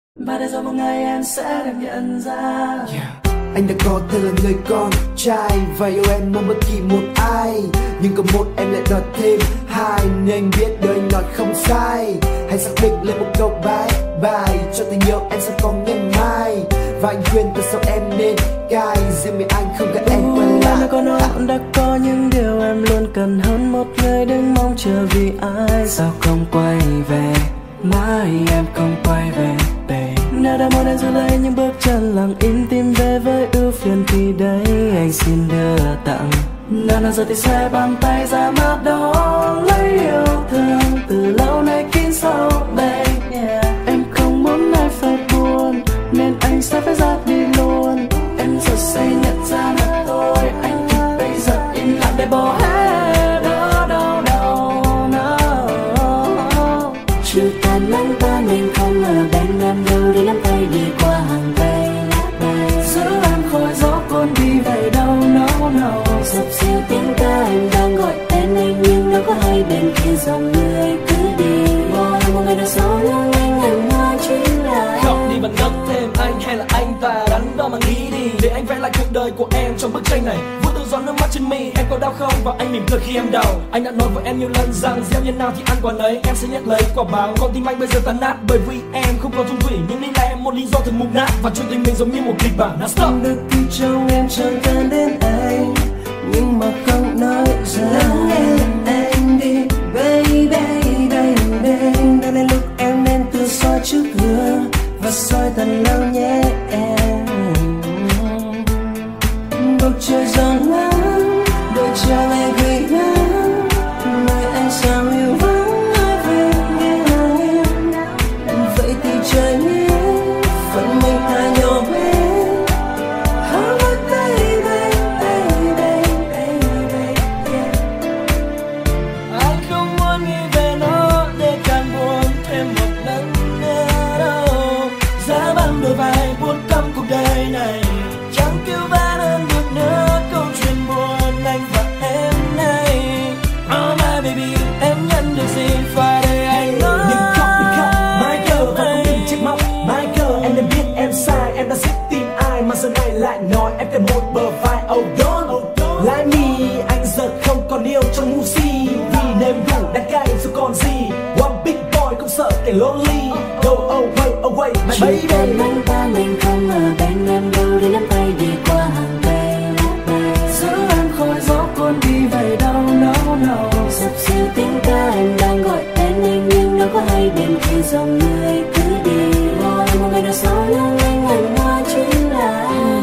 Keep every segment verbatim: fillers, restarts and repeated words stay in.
Và để rồi một ngày em sẽ được nhận ra, yeah. Anh đã có thể là người con trai và yêu em mong bất kỳ một ai, nhưng có một em lại đòi thêm hai, nên anh biết đời nói không sai. Hãy xác định lên một câu bye bye cho tình yêu em sẽ có ngày mai, và anh khuyên tại sao em nên cai, riêng mình anh không cần em quay lại. Đã có nói đã có những điều em luôn cần hơn một người đừng mong chờ vì ai. Sao không quay về mãi em không quay về babe. Nếu đã muốn em giữ lấy những bước chân lặng im tìm về với ưu phiền thì đấy anh xin đưa tặng. Nào nào giờ thì sẽ bàn tay ra mắt đó lấy yêu thương từ lâu nay kín sâu babe, yeah. Em không muốn ai phải buồn nên anh sẽ phải ra đi luôn. Em giờ say nhận ra là tôi anh thì bây giờ im lặng để bỏ hết đó đâu đâu no. Chiều tàn nắng ta mình không ở bên em đâu để nắm tay đi qua hàng cây lá bay, giữ em khỏi gió cuốn đi về đâu no no. dập dìu tiếng ca em đang gọi tên anh nhưng đâu có hay bên kia dòng người cứ đi. Mỗi một ngày nào sau lưng anh hẳn hoa chính là không đi mà ngắm thêm anh hay là anh ta đắn đo mà nghĩ đi để anh vẽ lại cuộc đời của em trong bức tranh này. Vuốt tự gió nước mắt trên mi em có đau không và anh mỉm cười khi em đau. Anh đã nói với em nhiều lần rằng gieo nhân nào thì ăn quả nấy, em sẽ nhận lấy quả báo. Còn tim anh bây giờ tan nát bởi vì em không còn chung thủy, nhưng đây là em một lý do thường mục nát và chuyện tình mình giống như một kịch bản. Now stop. Được thì trong em chẳng cần đến anh nhưng mà không nói ra. lắng nghe anh đi baby baby. Đã đến lúc em nên tự soi trước gương và soi thật lâu nhé em. Bầu trời gió nắng đôi chờ ngày gửi nắng nơi anh sao yêu vắng ai về nghe em. Vậy thì trời nhé phận mình thà nhỏ bé. How much baby baby baby yeah. Anh không muốn nghĩ về nó để càng buồn thêm một lần nữa đâu. Giá băng đôi vai buốt căm cuộc đời này chẳng cứu vãn hơn được nữa câu chuyện buồn anh và em này. Oh my baby em nhận được gì phải để anh nói. Đừng khóc đừng khóc my girl và không đừng trách móc my girl. Em đã biết em sai em đã giết tim ai mà giờ này lại nói em cần một bờ vai. Oh don't oh don't like me anh giờ không còn yêu trong ngu si vì nếm đủ đắng cay rồi còn gì. One big boy không sợ kẻ lonely. Go away away my chiều tàn baby. nắng ta mình không ở bên em đâu để nắm tay đi qua hàng cây lá bay, Giữ em khỏi gió cuốn đi về đâu no no. dập dìu tiếng ca em đang gọi tên anh nhưng đâu có hay bên kia dòng người cứ đi. Mỗi một ngày nào sau lưng anh hẳn hoa chính là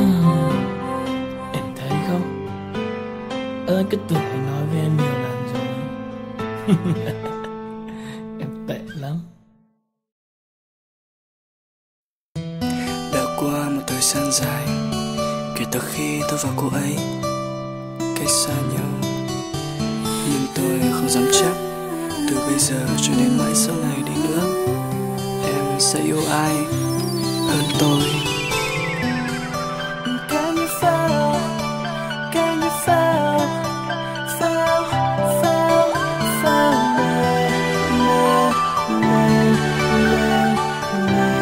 Em thấy không? Ơ anh cứ tưởng anh nói với em nhiều lần rồi. Em tệ lắm. Đã qua một thời gian dài kể từ khi tôi và cô ấy cách xa nhau, nhưng tôi không dám chắc từ bây giờ cho đến mãi sau này đi nữa em sẽ yêu ai hơn tôi. Can you feel, can you feel, feel, feel, feel me, me, me, me,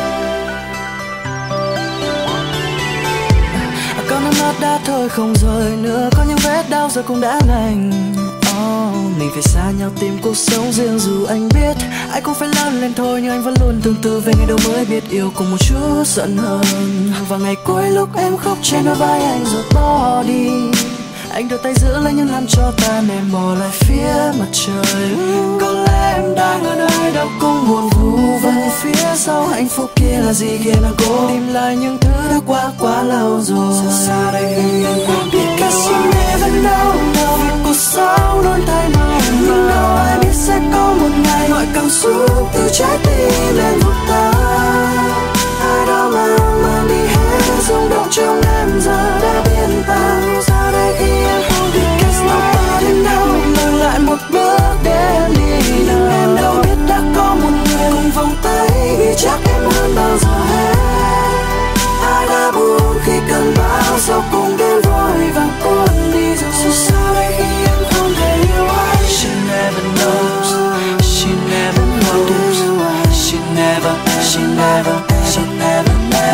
me. Có nước mắt đã thôi không rơi nữa, có những vết đau giờ cũng đã lành. Oh, mình phải xa nhau tìm cuộc sống riêng dù anh biết ai cũng phải lớn lên thôi, nhưng anh vẫn luôn tương tư về ngày đầu mới biết yêu cùng một chút giận hơn. Và ngày cuối lúc em khóc trên đôi vai anh rồi bỏ đi, anh đưa tay giữ lấy nhưng làm cho ta mềm mò lại phía mặt trời. Có lẽ em đang ở nơi đâu cũng buồn vu vơ phía sau hạnh phúc kia là gì kia là cố tìm lại những thứ đã qua quá lâu rồi. Sao xa đây khi em không biết because you never know, know. Vì cuộc sống luôn thay đổi nhưng đâu ai biết sẽ có một ngày mọi cảm xúc từ trái tim lên vụt tan. Ai đó mang mang đi hết rung động trong em giờ đã biến tan. Sao đây khi em không biết because nobody know. Lùi lại một bước để em đi nhưng em đâu biết đã có một người cùng vòng tay vì chắc em hơn bao giờ hết. Ai đã buồn khi cơn bão sau cùng đến vội vàng cuốn đi rồi. So sao đây khi em không thể yêu ai. She never knows, she never knows, she never, she never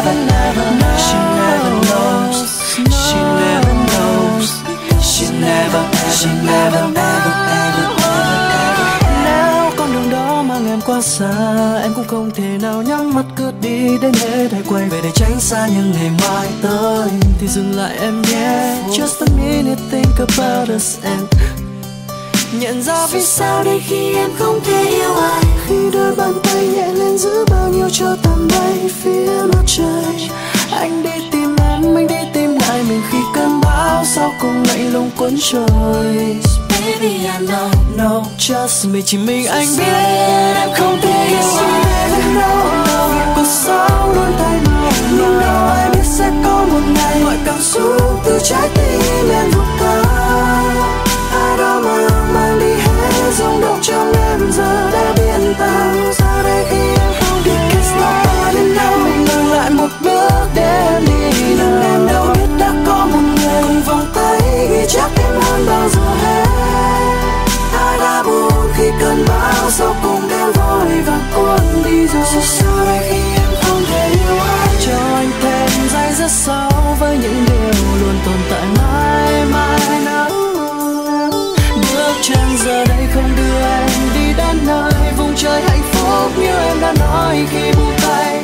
never, never knows. She never knows. She never knows. She never, she never, ever, ever, ever. Nếu con đường đó mang em quá xa, em cũng không thể nào nhắm mắt cứ đi đến hết. Hãy quay về để tránh xa những ngày mai tới thì dừng lại em nhé. Just a minute, think about us and nhận ra vì sao đây khi em không thể yêu ai. Khi đôi bàn tay nhẹ lên giữ bao nhiêu cho tàn bay phía mặt trời. Anh đi tìm em, anh đi tìm lại mình khi cơn bão sau cùng lạnh lùng cuốn trôi. Baby I know, no, just me, chỉ mình anh biết em không thể yêu ai. Vì cuộc sống luôn thay đổi, nhưng đâu ai biết sẽ có một ngày mọi cảm xúc từ trái tim em vụt qua. Ai đó mang mang đi hết rung động trong em giờ đã biến tan. Sao đây khi em không đi? It's not enough. Mình ngừng lại một bước để em đi. Nhưng em đâu biết đã có một người cùng vòng tay ghi chắc em hơn bao giờ hết. Ai đã buồn khi cơn bão sau cùng đến vội vàng cuốn đi rồi. Sao đây khi em không thể yêu ai? Cho anh thêm giây rất sâu với những điều luôn tồn tại mãi mãi nữa. Bước chân giờ đây không đưa em đi đến nơi vùng trời hạnh phúc như em đã nói khi buông tay.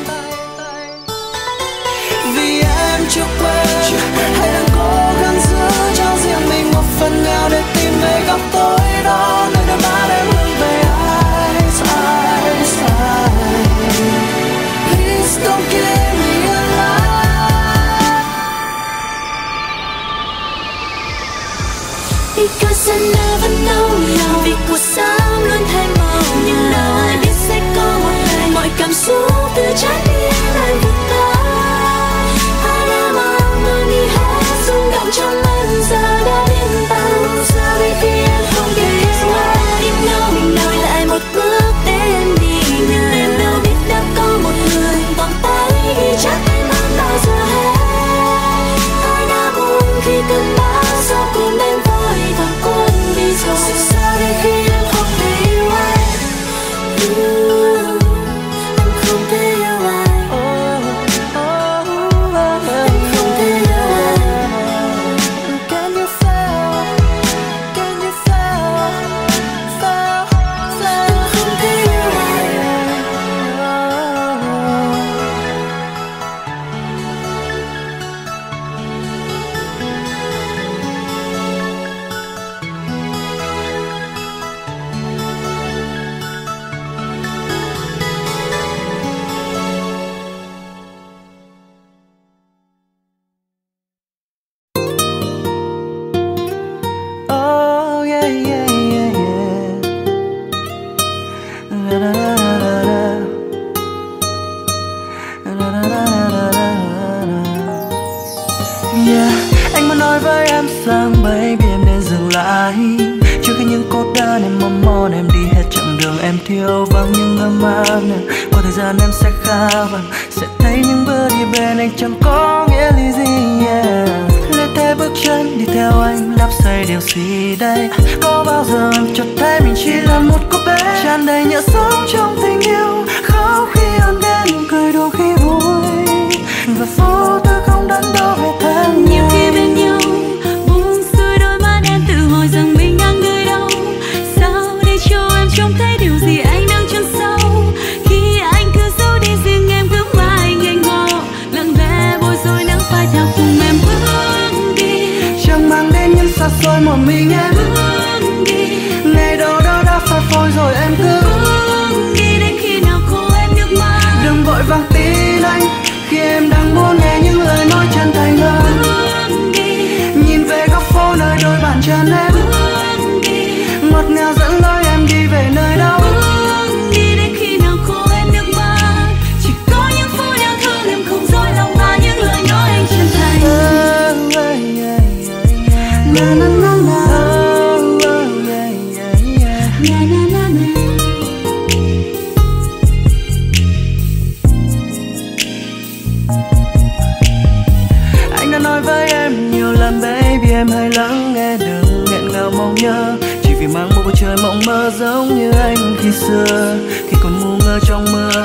Vì em chưa quên, hãy đang cố gắng giữ cho riêng mình một phần nào để tìm về góc tối đó, nơi đôi mắt em hướng về ai, ai, ai. Please don't give me a lie. Because I never know, vì cuộc sống luôn thay màu. Nhưng đâu ai biết sẽ có một ngày mọi cảm xúc từ trái tim lại vụt qua. Ai đã mang mang đi hết rung động trong em giờ đã biến tan. Sao đây khi em không thể yêu ai? Em know mình lùi lại một bước để em đi. Nhưng em đâu biết đã có một người vòng tay ghi chắc em hơn bao giờ hết. Ai đã buồn khi cơn bão sau cùng đến vội vàng cuốn đi rồi. Sao đây khi em không thể yêu ai? Em không thể yêu ai. Em không thể yêu ai. Can you feel? Can you feel? Feel, feel. Em không thể yêu ai. Oh yeah yeah yeah yeah. La la la la la. La la la la la la. Yeah, anh muốn nói với em rằng baby em nên dừng lại. Trước khi những cốt đơn em mong mòn em đi hết chặng đường em thiếu vắng những ấm áp nè. Qua thời gian em sẽ khá vàng, sẽ thấy những bước đi bên anh chẳng có nghĩa lý gì. Yeah, lê thế bước chân đi theo anh đắp xây điều gì đây? Có bao giờ em chợt thấy mình chỉ là một cô bé tràn đầy nhựa sống trong tình yêu, khóc khi ôm đến cười đùa khi vui và vô tư không đắn đo về tháng Nhiều khi bên nhau buông xuôi đôi mắt em tự hỏi rằng mình đang nơi đâu. Sao để cho em trông thấy điều gì anh đang chân sâu? Khi anh cứ giấu đi riêng em cứ mãi ngây ngô, lặng lẽ bối rối nắng phai theo cùng em bước đi. chẳng mang đến những xa xôi một mình em Bước đi, ngày đâu đó đã phai phôi rồi em cứ bước đi đến khi nào khô em nước mắt. đừng vội vàng tin anh khi em đang muốn nghe những lời nói chân thành hơn. Bước đi, Nhìn về góc phố nơi đôi bàn chân em bước đi, ngọt ngào dẫn lối em đi về nơi đâu. bước đi đến khi nào khô em nước mắt. Chỉ có những phút yêu thương em không dối lòng mà những lời nói anh chân thành. Na na na na. Na na na na. Anh đã nói với em nhiều lần baby em hãy lắng nghe, đừng nghẹn ngào mong nhớ. Chỉ vì mang một bầu trời mộng mơ giống như anh khi xưa, khi còn ngu ngơ trong mưa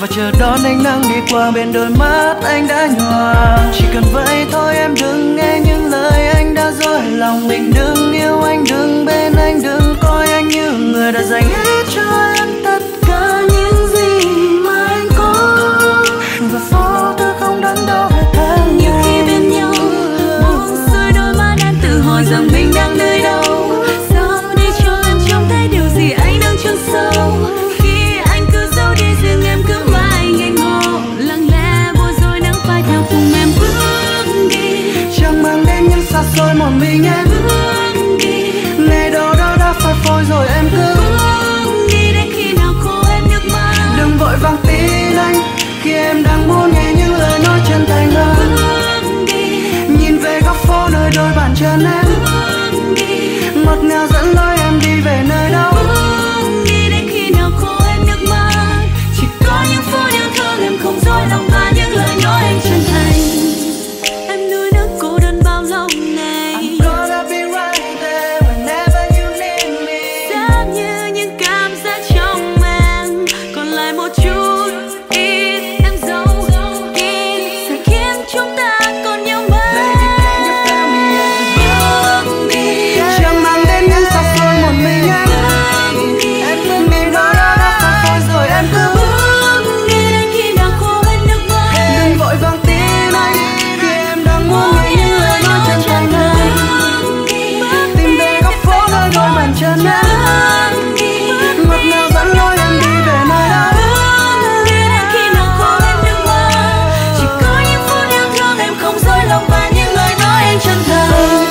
và chờ đón ánh nắng đi qua bên đôi mắt anh đã nhòa. Chỉ cần vậy thôi em đừng nghe những lời anh đã dối lòng mình, đừng yêu anh, đừng bên anh, đừng coi anh như người đã dành hết cho em tất cả những gì mà anh có, và phố thứ không đắn đo về tháng nhiều khi bên nhau buông xuôi đôi mắt em tự hỏi rằng mình đang nơi đâu. Sao đi cho em trông thấy điều gì anh đang chôn sâu, khi anh cứ giấu đi riêng em cứ mãi ngây ngô, lặng lẽ bối rối nắng phai theo cùng em bước đi. Chẳng mang đến những xa xôi một mình em Bước đi, ngày đâu đó đã phai phôi rồi em cứ bước đi đến khi nào khô em nước mắt. đừng vội vàng tin anh khi em đang muốn nghe những lời nói chân thành hơn. Bước đi, Nhìn về góc phố nơi đôi bàn chân em bước đi, ngọt ngào dẫn lối em đi về nơi đâu. bước đi đến khi nào khô em nước mắt. Chỉ có những phút yêu thương em không dối lòng và những lời nói anh chân thành. Em nuối nước cô đơn bao lâu này, I'm gonna be right there whenever you need me. giá như những cảm giác trong em còn lại một chút ít em giấu kín, sẽ khiến chúng ta còn nhau mãi. Baby, can you tell me yeah? Bước đi, Chẳng mang đến những xa xôi một mình em bước đi, em cứ nghĩ đó đó đã phai phôi rồi em cứ bước đi đến khi nào khô em nước mắt. đừng vội vàng tin anh khi em đang muốn nghe những lời nói chân thành hơn. Tìm về góc phố nơi đôi bàn chân em ngọt ngào dẫn lối em đi về nơi đó. Khi nào khô em nước mắt, chỉ có những phút yêu thương em không dối lòng và những lời nói anh chân thành.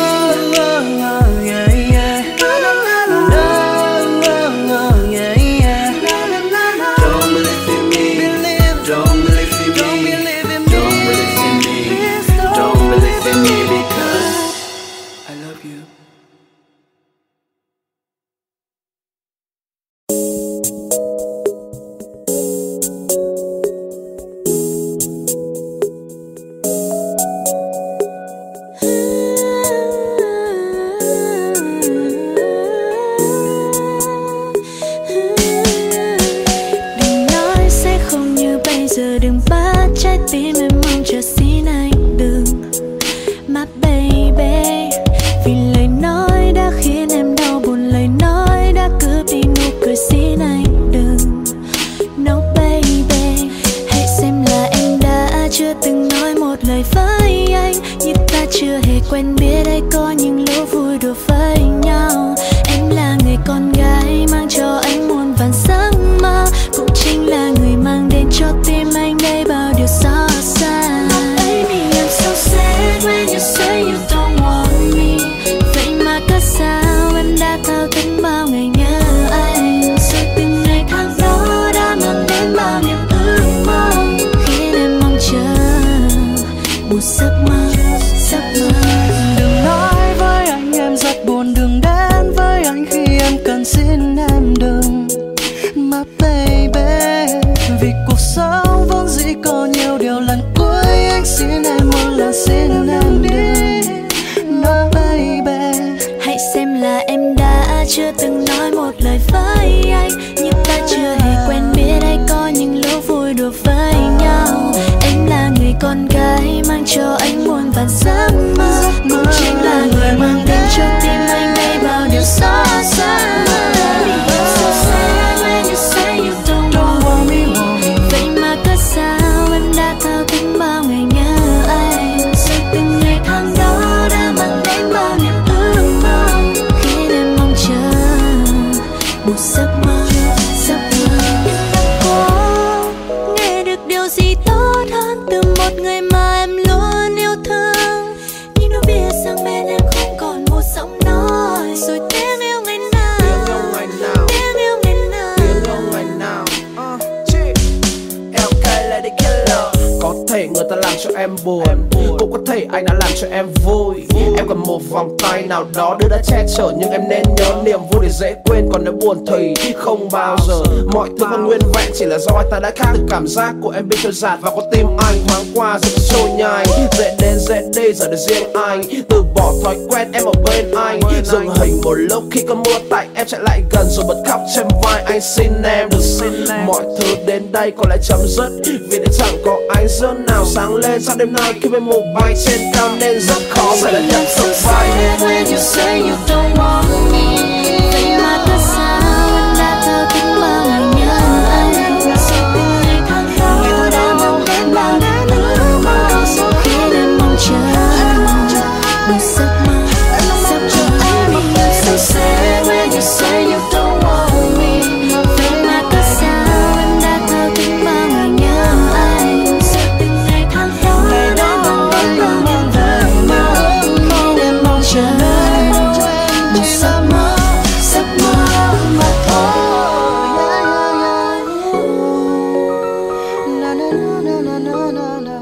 Don't believe in me, don't believe in me, don't believe in me, don't believe in me because I love you. Đừng nói sẽ không như bây giờ, đừng bắt trái tim em mong chờ xin anh đừng. My baby, vì lời nói đã khiến em đau buồn, lời nói đã cướp đi nụ cười xin anh đừng. No baby, hãy xem là em đã chưa từng nói một lời với anh, như ta chưa hề quen biết hay có những lúc vui đùa với nhau. Em là người con gái mang cho anh muôn vàn giấc mơ, cũng chính là người mang đến cho tim anh đây bao điều xót xa. Baby, I'm so sad when you say you don't want me. Vậy mà cớ sao em đã thao thức bao ngày nhớ anh, rồi từng ngày tháng đó đã mang đến bao niềm ước mơ, khiến em mong chờ một giấc mơ, giấc mơ. Đừng nói với anh em rất buồn, đừng đến với anh khi em cần xin em đừng. My baby, vì cuộc sống vốn dĩ có nhiều điều, lần cuối anh xin em một lần xin em đừng. No baby, Hãy xem là em đã chưa từng nói một lời với anh, nhưng ta chưa hề quen biết hay có những lúc vui đùa với nhau. Em là người con gái mang cho anh muôn vàn giấc mơ, cũng chính là người mang đến cho tim anh đây bao điều xót xa. Baby, I'm so sad when you say you don't want me. Vậy mà cớ sao em đã thao thức bao ngày nhớ anh, rồi từng ngày tháng đó đã mang đến bao niềm ước mơ, khiến em mong chờ một giấc mơ, giấc mơ. Có nghe được điều gì tốt hơn từ một người mà em luôn yêu thương, nhưng nó biết rằng bên em không còn một giọng nói, rồi tiếng yêu ngày nào, tiếng yêu ngày nào. có thể người ta làm cho em buồn, cũng có thể anh đã làm cho em vui. Em cần một vòng tay nào đó đứa đã che chở, nhưng em nên nhớ niềm vui để dễ quên. Còn nếu buồn thì không bao giờ. Mọi thứ còn nguyên vẹn chỉ là do anh ta đã khác. Từ cảm giác của em bị trôi dạt và có tim anh thoáng qua rồi trôi nhanh. Dễ đến dễ đi giờ để riêng anh, từ bỏ thói quen em ở bên anh. Dừng hình một lúc khi có mưa tạnh, em chạy lại gần rồi bật khóc trên vai anh. Xin em đừng xin em, mọi thứ đến đây có lẽ chấm dứt, vì để chẳng có ánh dương nào sáng lên sau đêm nay khi bên mù bay trên cao nên rất khó phải là nhận sâu vai. When you say you don't want me, vậy mà tại sao em đã thao thức bao ngày nhớ anh. Sẽ từng ngày tháng tháng yêu đã mong đến bao ước mơ sau khi đêm mong chờ đủ giấc mơ sắp cho em một người say xe. When you say you don't want me, vậy mà tại sao em đã thao thức bao ngày nhớ anh. Sẽ từng ngày tháng tháng yêu đã mong đến bao ước mơ khi đêm mong chờ đủ giấc mơ giấc mơ mà thôi. Na na na na na na na.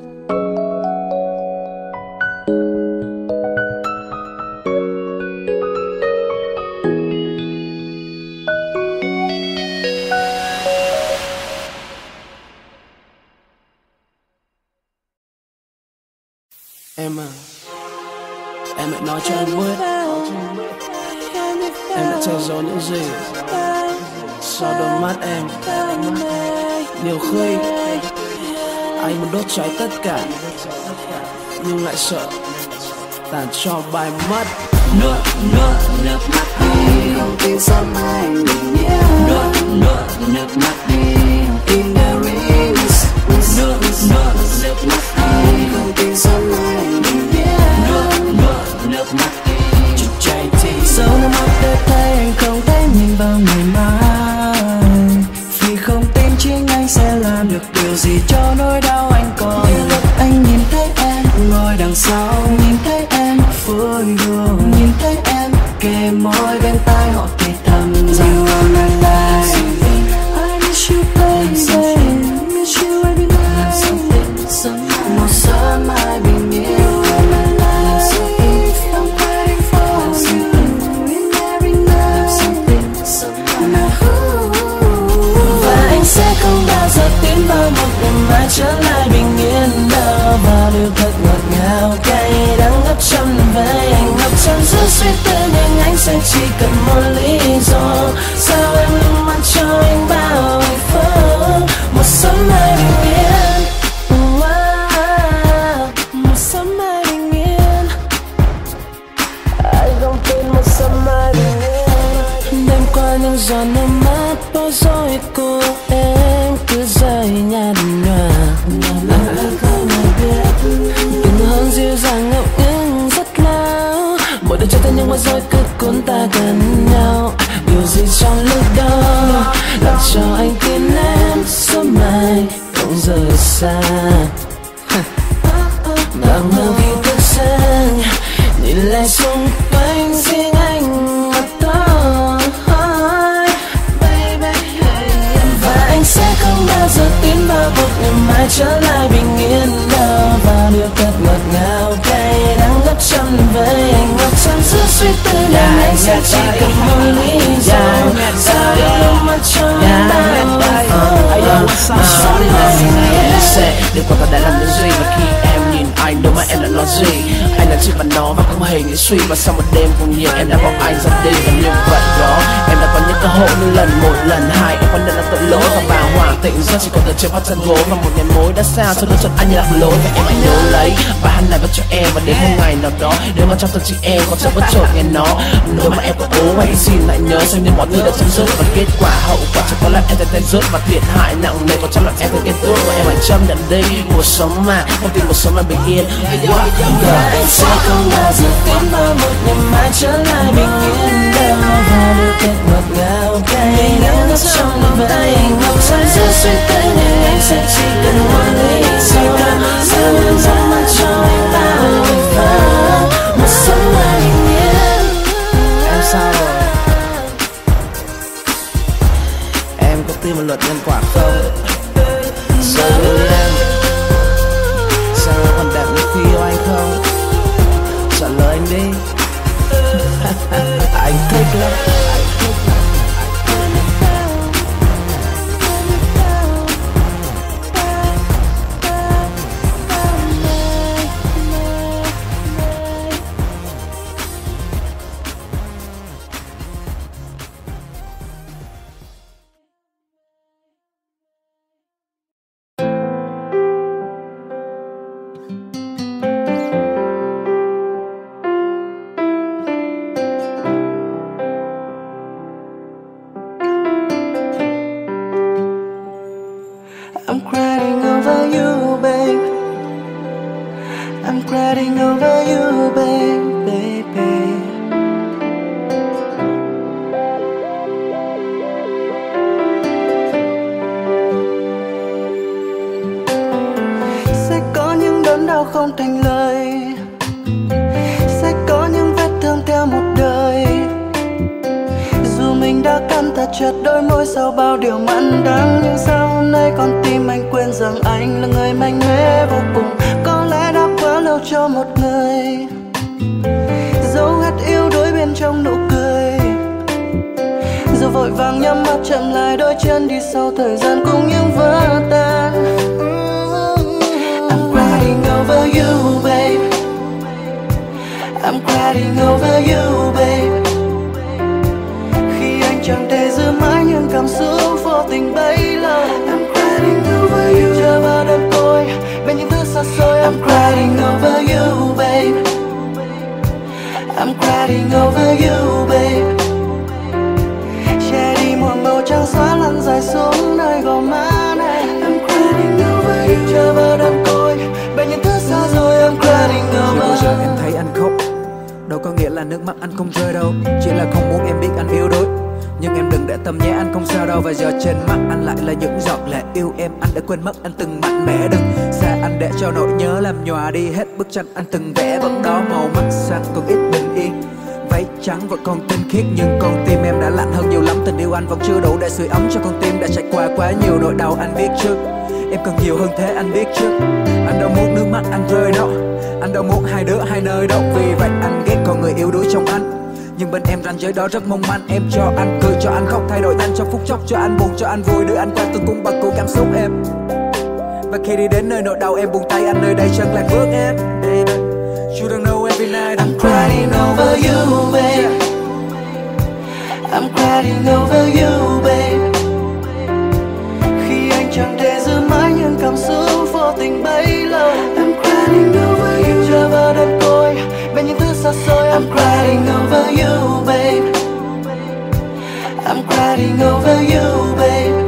Em à, em hãy nói cho anh biết em đã che giấu những gì sau đôi mắt em. Nhiều khi anh muốn đốt cháy tất cả, nhưng lại sợ tàn cho bay mất. Nước nước nước mắt đi, không tin sớm mai anh bình yên. Nước nước nước mắt đi, in the rings. Nước nước nước mắt đi, không tin sớm mai anh bình yên. Nước nước nước mắt đi, chút cháy thì Dẫu nước mắt để thấy anh không thấy mình vào ngày mai, vì không tin chính anh sẽ làm được điều gì cho nỗi đau anh còn. Như lúc anh nhìn thấy em ngồi đằng sau, nhìn thấy em vui đùa, nhìn thấy em kề môi bên tai họ thì thầm rằng I'm alive. I miss you baby, miss you every night. Một sớm mai bình yên. Sẽ không bao giờ tiến vào một ngày mai trở lại bình yên đâu. Và điều thật ngọt ngào cay đắng ngập trong vai anh, ngập trong giữa suy tư nhưng anh sẽ chỉ cần một lý do. Sao em luôn mang cho anh bao hạnh phúc, một sớm mai bình yên. Wow, một sớm mai bình yên. Anh không tin một sớm mai bình yên. Đêm qua những giọt nước mắt bối rối của em cứ rơi nhạt nhòa. Tình hôn dịu dàng ngập ngừng rất lâu, mỗi đêm trôi theo những bối rối cứ cuốn ta gần nhau. Điều gì trong lúc đó làm cho anh tin em sớm mai không rời xa. Bàng hoàng vì thức giấc nhìn lại xung quanh riêng anh mà thôi. Anh sẽ không bao giờ tiến vào một ngày mai trở lại bình yên đâu. Và điều thật ngọt ngào cay đắng ngập trong vai anh, ngập trong giữa suy tư nên anh sẽ chỉ cần một lý do. Sao em luôn mang cho anh bao hạnh phúc, một sớm mai bình yên. Đêm qua ta đã làm những gì và khi em nhìn anh đôi mắt em đã nói gì. Anh là chỉ và nó và không hề nghĩ suy, và sau một đêm cùng nhiều em đã bỏ anh ra đi. Và như vậy đó em đã có những cơ hội như lần một lần hai em quan nhận là tội lỗi và bàng hoàng tỉnh giấc chỉ còn từ trên phát chân gối. Và một ngày mối đã xa cho đôi chân anh như lạc lối, và em hãy nhớ lấy bài hát này bắt cho em. Và đến một ngày nào đó nếu mà trong tâm trí em còn chẳng bất chợt nghe nó, đôi mà em có ố hãy xin lại nhớ xem như mọi thứ đã chấm dứt. Và kết quả hậu quả chỉ có làm em tay rớt và thiệt hại nặng nề, còn chẳng làm em thấy kết tốt. Và em hãy chấp nhận đi cuộc sống mà không tin cuộc sống mà bình yên. Và anh sẽ không bao giờ tiến vào một ngày mai trở lại bình yên đâu. Và điều thật ngọt ngào cay đắng ngập trong vai anh, ngập trong giữa suy tư nhưng anh sẽ chỉ cần một lý do. Sao em dám mang cho anh bao hạnh phúc, một sớm mai bình yên. Em sao rồi? Em có tin một luật nhân quả không? Rồi em I'm crying over you, babe. I'm crying over you, babe, baby. Sẽ có những đớn đau không thành lời, sẽ có những vết thương theo một đời. Dù mình đã cắn thật chặt đôi môi sau bao điều mặn đắng, nhưng sao hôm nay con tim anh quên rằng anh là người mạnh mẽ vô cùng. Có lẽ đã quá lâu cho một người giấu hết yếu đuối bên trong nụ cười, rồi vội vàng nhắm mắt chậm lại đôi chân đi sau thời gian cùng những vỡ tan. I'm crying over you, babe. I'm crying over you, babe. Khi anh chẳng thể giữ mãi những cảm xúc vô tình bấy lâu. I'm crying over you. Chờ vào đơn côi bên những thứ xa xôi. I'm crying over you, babe. I'm crying over you, babe. Che đi một màu trắng xóa lăn dài xuống nơi gò má này. I'm crying over you. Chờ vào đơn côi bên những thứ xa rồi. I'm crying over you. Chưa bao giờ em thấy anh khóc, đâu có nghĩa là nước mắt anh không rơi đâu. Chỉ là không muốn em biết anh yếu đuối. Nhưng em đừng để tâm nhé, anh không sao đâu. Và giờ trên mắt anh lại là những giọt lệ yêu em. Anh đã quên mất anh từng mạnh mẽ, đừng xa anh để cho nỗi nhớ làm nhòa đi hết bức tranh anh từng vẽ. Vẫn đó màu mắt xanh còn ít bình yên, váy trắng vẫn còn tinh khiết, nhưng con tim em đã lạnh hơn nhiều lắm. Tình yêu anh vẫn chưa đủ để sưởi ấm cho con tim đã trải qua quá nhiều nỗi đau. Anh biết trước em cần nhiều hơn thế, anh biết trước. Anh đâu muốn nước mắt anh rơi đâu, anh đâu muốn hai đứa hai nơi đâu. Vì vậy anh ghét con người yếu đuối trong anh, nhưng bên em ranh giới đó rất mong manh. Em cho anh cười, cho anh khóc, thay đổi nhanh trong phút chốc. Cho anh buồn, cho anh vui, đưa anh qua từng cung bậc của cảm xúc em. Và khi đi đến nơi nỗi đau em buông tay anh nơi đây chân lạc bước em. Baby, you don't know every night I'm crying over you, babe. I'm crying over you, babe. Khi anh chẳng thể giữ mãi những cảm xúc vô tình bấy lâu. I'm crying over you. Chờ vào đơn côi bên những thứ xa xôi. I'm crying over you, babe. I'm crying over you, babe.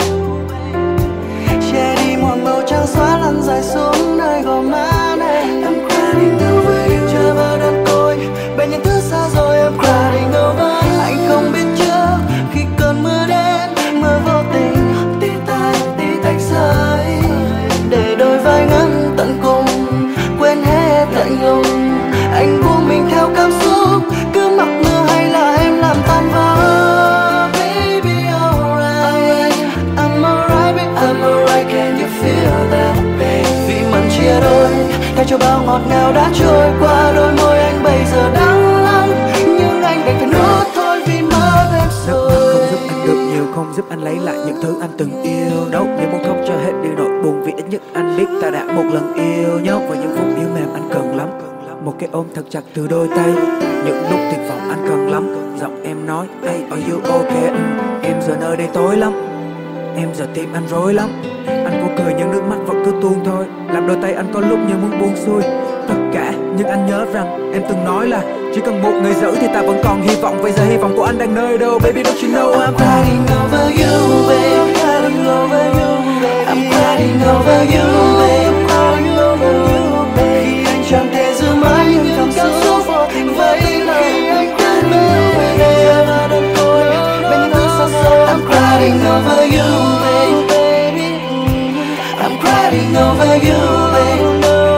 Che đi một màu trắng xóa lăn dài xuống nơi gò má này. I'm crying over you. Chờ vào đơn côi bên những thứ xa rồi. I'm crying over you. Anh không biết trước khi cơn mưa đến, mưa vô tình tí tách tí tách rơi, để đôi vai ngắn tận cùng quên hết lạnh lùng. Anh buông mình theo cảm xúc, cứ mặc mưa hay là em làm tan vỡ. Baby alright, I'm alright, baby I'm alright. Can you feel that, baby? Vì mặn chia đôi, thay cho bao ngọt ngào đã trôi qua. Đôi môi anh bây giờ đắng lắm, nhưng anh đành phải nuốt thôi vì mất em rồi. Không giúp anh được nhiều, không giúp anh lấy lại những thứ anh từng yêu đâu. Nếu muốn khóc cho hết đi nỗi buồn, vì ít nhất anh biết ta đã một lần yêu nhau. Và những phút yêu mềm anh cần lắm, một cái ôm thật chặt từ đôi tay. Những lúc tuyệt vọng anh cần lắm, giọng em nói hey, are you okay? Ừ, em giờ nơi đây tối lắm, em giờ tim anh rối lắm. Anh cũng cười nhưng nước mắt vẫn cứ tuôn thôi. Làm đôi tay anh có lúc như muốn buông xuôi tất cả, nhưng anh nhớ rằng em từng nói là chỉ cần một người giữ thì ta vẫn còn hy vọng. Bây giờ hy vọng của anh đang nơi đâu? Baby don't you know I'm crying over you, babe. I'm crying over you, babe. I'm crying over you, babe. I'm crying over you, babe. Khi anh chẳng thể giữ mãi những cảm xúc vô tình vẫy lời. I'm crying over you, và đơn côi bên những thứ xa xôi. I'm crying over you, baby. I'm crying over you, babe.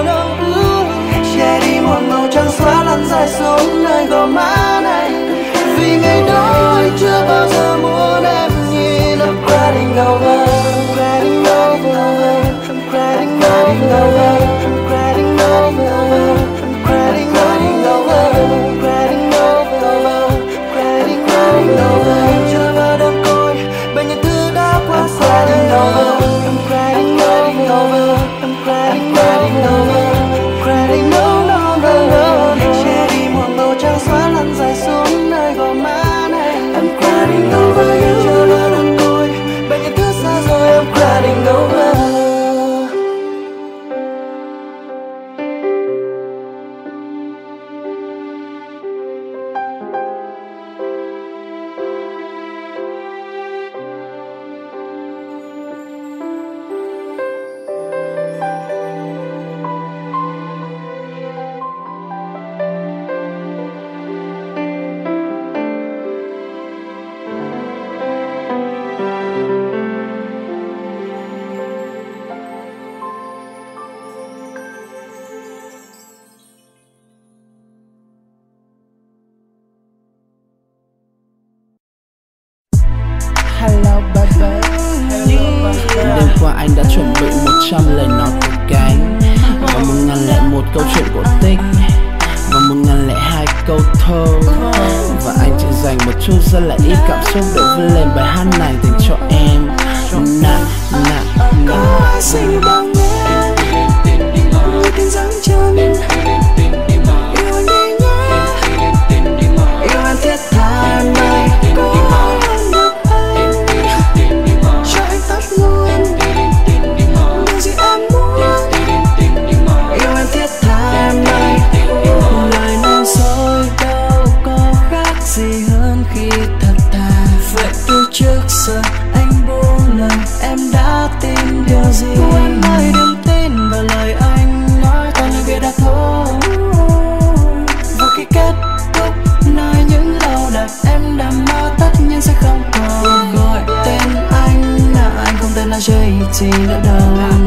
Che đi một màu trắng xóa lăn dài xuống nơi gò má này. Vì ngày đó anh chưa bao giờ muốn em nhìn. I'm crying over, crying over, I'm crying over, I'm crying over, I'm crying over, crying over, crying over. Chưa vào đơn côi bên những thứ đã qua xa. I'm crying over, I'm crying over, crying over. Che đi một màu trắng xóa lăn dài xuống nơi gò má này. I'm crying over you. Chờ vào đơn côi bên những thứ xa rồi. I'm trăm lời nói của cánh, và một ngàn lẻ một câu chuyện cổ tích, và một ngàn lẻ hai câu thơ. Và anh chỉ dành một chút rất là ít cảm xúc để vươn lên bài hát này dành cho em. Na na na. Có ai xinh bằng em, như tiếng giáng chân. Yêu anh đi nhé, yêu anh thiết tha em này. Có ai hơn được anh, cho anh tất luôn những gì em muốn. Yêu anh thiết tha em này, lời nói dối đâu có khác gì hơn khi thật thà. Vậy từ trước giờ anh buông lời, em đã tin điều gì? Cô em ơi đừng tin vào lời anh nói, toàn là bịa đặt thôi. Và khi kết thúc nói những câu đẹp em đã mơ tất nhiên sẽ không còn gọi tên anh. Là anh không tên là jay tê nữa đâu.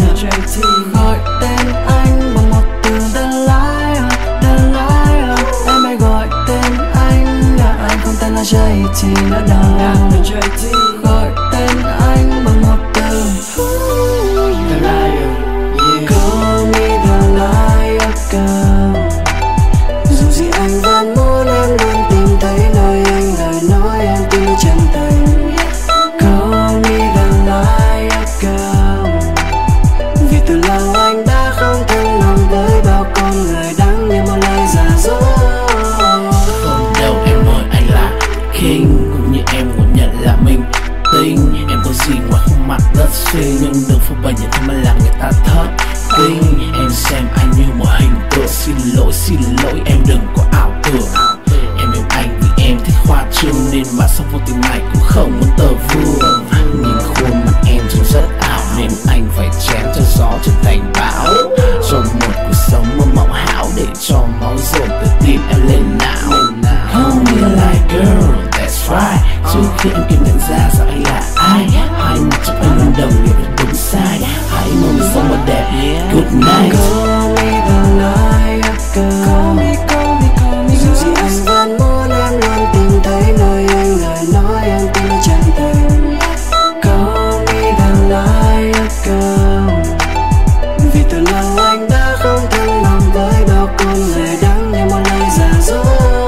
Gọi tên anh bằng một từ The Liar, The Liar. Em hãy gọi tên anh, là anh không tên là jay tê nữa đâu. Gọi tên anh bằng một từ The Liar, yeah. Call me the liar girl. Dù gì anh vẫn muốn em luôn tìm thấy nơi anh lời nói em tin chân thành. Call me the liar girl. Vì từ lâu anh đã không thân lòng với bao con người đáng như một lời giả dối. Không đâu em ơi, anh là king, cũng như em muốn nhận là mình tinh. Em có gì ngoài khuôn mặt rất xinh, nhưng đừng phô bày những thứ mà làm người ta thất kinh. Em xem anh như một hình tượng, xin lỗi xin lỗi em đừng có ảo tưởng. Em yêu anh vì em thích khoa trương, nên mà sau vô tình này cũng không muốn tờ vương. Nhìn khuôn mặt em trông rất ảo, nên anh phải chém cho gió trở thành bão. Rồi một cuộc sống mơ mộng hão, để cho máu dồn từ tim em lên não. Call me like girl, that's right. Trước khi em kịp nhận ra rằng anh là ai, hai mặt trong anh luôn đồng nghĩa với đúng sai. Hãy mơ mình sống một đẹp, good night. Call me the liar girl. Call me, call me, call me. Dù gì anh vẫn muốn em luôn tìm thấy nơi anh lời nói em tin là chân thành. Call me the liar girl. Vì từ lâu anh đã không thân lòng với bao con người đáng như một lời giả dối.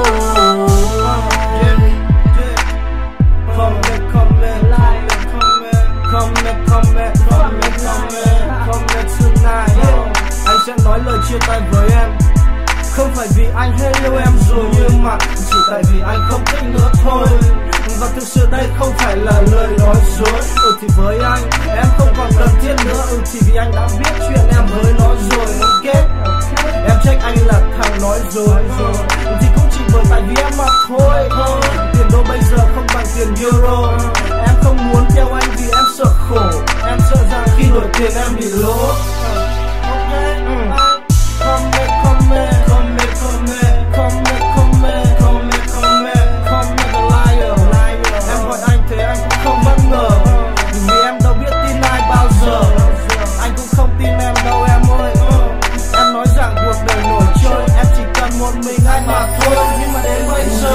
Anh sẽ nói lời chia tay với em, không phải vì anh hết yêu em rồi như mà chỉ tại vì anh không thích nữa thôi. Và thực sự đây không phải là lời nói dối. Ừ thì với anh em không còn cần thiết nữa. Ừ thì vì anh đã biết chuyện em với nó rồi. Ok, em trách anh là thằng nói dối. Ừ thì cũng chỉ bởi tại vì em mà thôi. Tiền đô bây giờ không bằng tiền euro. Em không muốn theo anh vì em sợ khổ. Em sợ rằng khi đổi tiền em bị lỗ. Come here, come here, come here, come here, come here, come here, come here, come here, come here, the liar. Em gọi anh thế anh cũng không bất ngờ, vì em đâu biết tin ai bao giờ. Anh cũng không tin em đâu em ơi. Em nói rằng cuộc đời nổi trôi, em chỉ cần một mình anh mà thôi. Nhưng mà đến bây giờ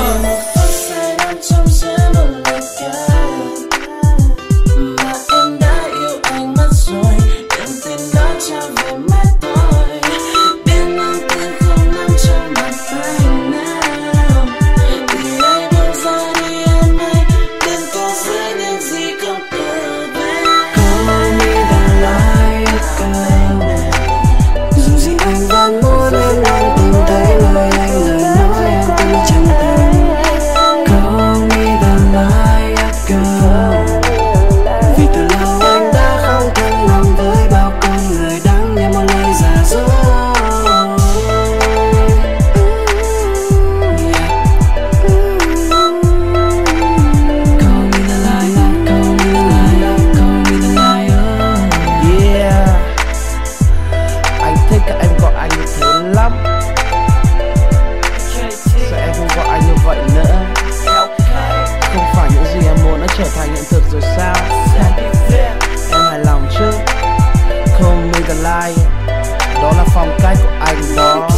trở thành hiện thực rồi sao? Em hài lòng chứ? Call me the liar, đó là phong cách của anh đó.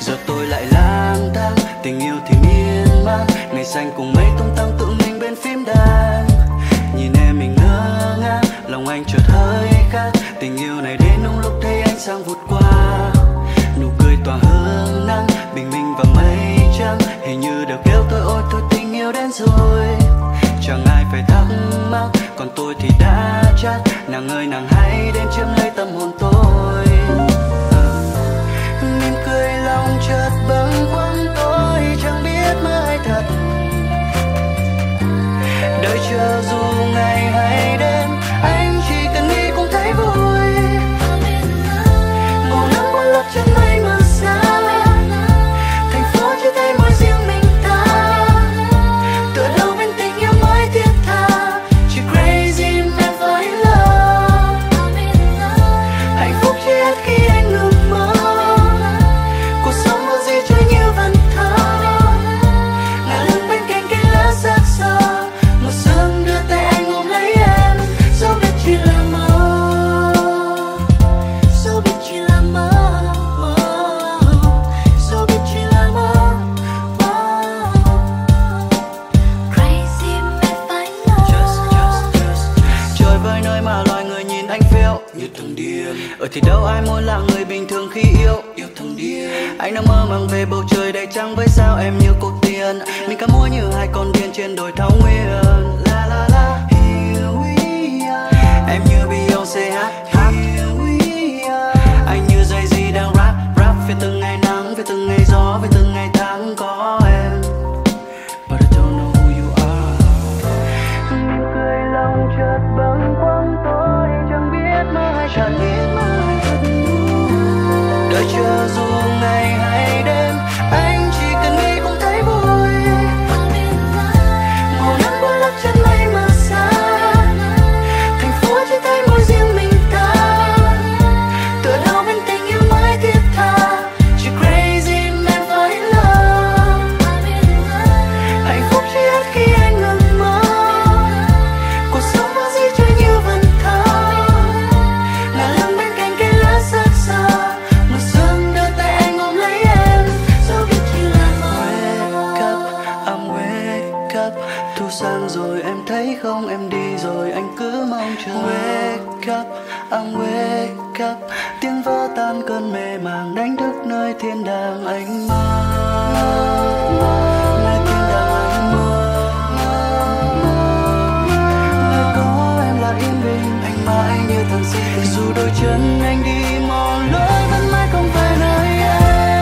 giờ tôi lại lang thang, tình yêu thì miên man, ngày xanh cùng mấy tung tăng tự mình bên phím đàn. Nhìn em mình ngơ ngác, lòng anh chợt hơi khác, tình yêu này đến đúng lúc thấy ánh sáng vụt qua. Nụ cười tỏa hương nắng, bình minh và mây trắng, hình như đều kêu tôi ôi thôi tình yêu đến rồi. Chẳng ai phải thắc mắc, còn tôi thì đã chắc, nàng ơi nàng hãy đến chiếm lấy tâm hồn tôi. Mỉm cười lòng chợt bâng khuâng, tôi chẳng biết mơ hay thật, đợi chờ dù ngày hay đêm, anh chỉ cần nghĩ cũng thấy vui. Màu nắng qua lớp chân mây mờ xa, thành phố chỉ thấy mỗi riêng mình ta, tựa đâu bên tình yêu mới thiết tha, chỉ crazy man fall in love. Hạnh phúc chỉ hết khi anh ngừng mơ, cuộc sống vô gì chơi như vần thơ, ngả lưng bên cạnh cây lá xác xơ, một sớm đưa tay anh ôm lấy em, dẫu biết chỉ là mơ, dẫu biết chỉ là mơ, dẫu biết chỉ là mơ. Crazy man fall in love. Trời vơi nơi mà loài người nhìn anh phiêu như thằng điên, ở thì đâu ai muốn là người bình thường khi yêu yêu thằng điên. Anh đang mơ màng về bầu trời đầy trăng với sao em như cô tiên, mình ca múa như hai con điên trên đồi thảo nguyên. La la la, here we are. Em như Beyoncé hát hát, here we are. Anh như Jay-Z đang rap rap về từng ngày nắng, về từng ngày gió, về từng ngày tháng có em. But I don't know who you are. Mỉm cười lòng chợt bâng khuâng, tôi chẳng biết mơ hay thật, đợi chờ dù ngày hay đêm, anh chỉ cần nghĩ cũng thấy vui. Màu nắng qua lớp chân mây mờ xa, thành phố chỉ thấy mỗi riêng mình ta, tựa đâu bên tình yêu mới thiết tha, chỉ crazy man fall in love. Hạnh phúc chỉ hết khi anh ngừng mơ, cuộc sống vô gì chơi như vần thơ, ngả lưng bên cạnh cây lá xác xơ, một sớm đưa tay anh ôm lấy em, dẫu biết chỉ là mơ. Wake up, I'm wake up, thu sang rồi em thấy không, em đi rồi anh cứ mong chờ. Wake up, I'm wake up, tiếng vỡ tan cơn mê màng, đánh thức nơi thiên đàng anh mơ, nơi thiên đàng anh mơ, nơi có em là yên bình, anh mãi như thằng si tình. Dù đôi chân anh đi mòn lối vẫn mãi không phải nơi em.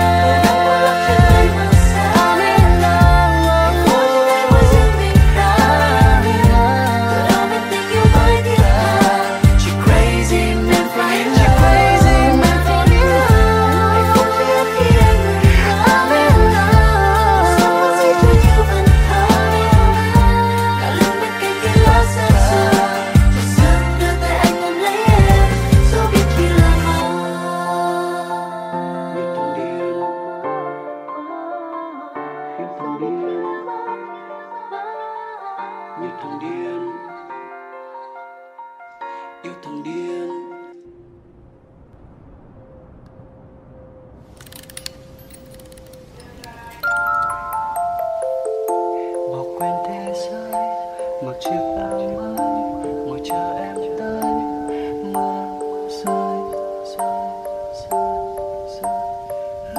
I'm in love, mỗi riêng mình ta, tựa đâu bên tình yêu mới thiết tha, chỉ crazy man fall in love, crazy man fall in love. Hạnh phúc chỉ hết khi anh ngừng mơ, I'm in love, sống vô gì chơi như vần thơ, ngả lưng bên cạnh cây lá xác xơ, một sớm đưa tay anh ôm lấy em, dẫu biết chỉ là mơ. Như thằng điên, như thằng điên, như thằng điên, yêu thằng điên. Bỏ quên thế giới, mặc chiếc áo mới, ngồi chờ em tới, mưa rơi rơi rơi rơi.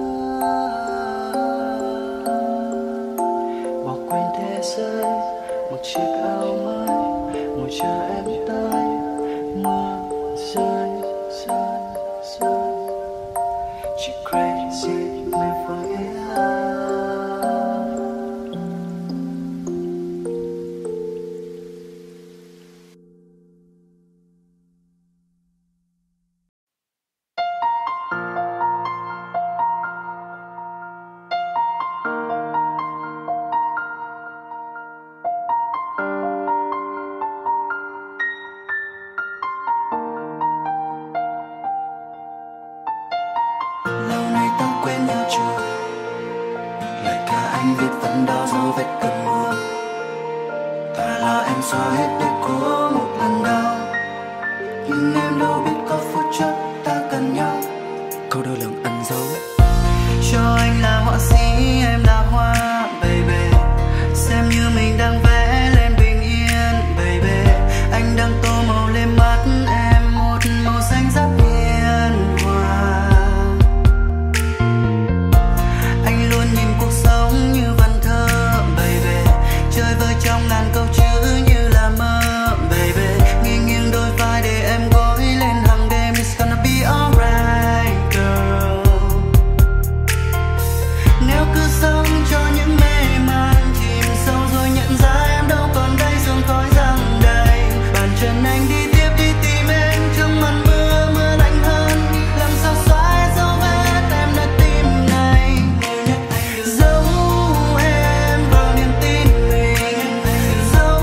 Bỏ quên thế giới, mặc chiếc áo mới, ngồi chờ em tới, mưa rơi rơi rơi. She crazy man fall in love. Lâu nay ta quên nhau chưa, lời ca anh viết vẫn đó dấu vết cơn mưa. Ta lo em xóa hết để có một lần đau, nhưng em đâu biết có phút chốc ta cần nhau. Câu đôi lòng anh giấu, Cho đang tô màu lên mắt em, một màu xanh rất hiền hòa. Anh luôn nhìn cuộc sống như văn thơ baby, chơi vơi trong ngàn câu chữ như là mơ baby. Nghiêng nghiêng đôi vai để em gối lên hàng đêm, it's gonna be alright girl. Nếu cứ sống cho những mê man chìm sâu rồi nhận ra em đâu còn đây, sương khói giăng đầy. Bàn chân anh đi tiếp đi tìm em trong màn mưa, mưa lạnh hơn làm sao xóa dấu vết em đã tìm này. Giấu em vào niềm tin mình, giấu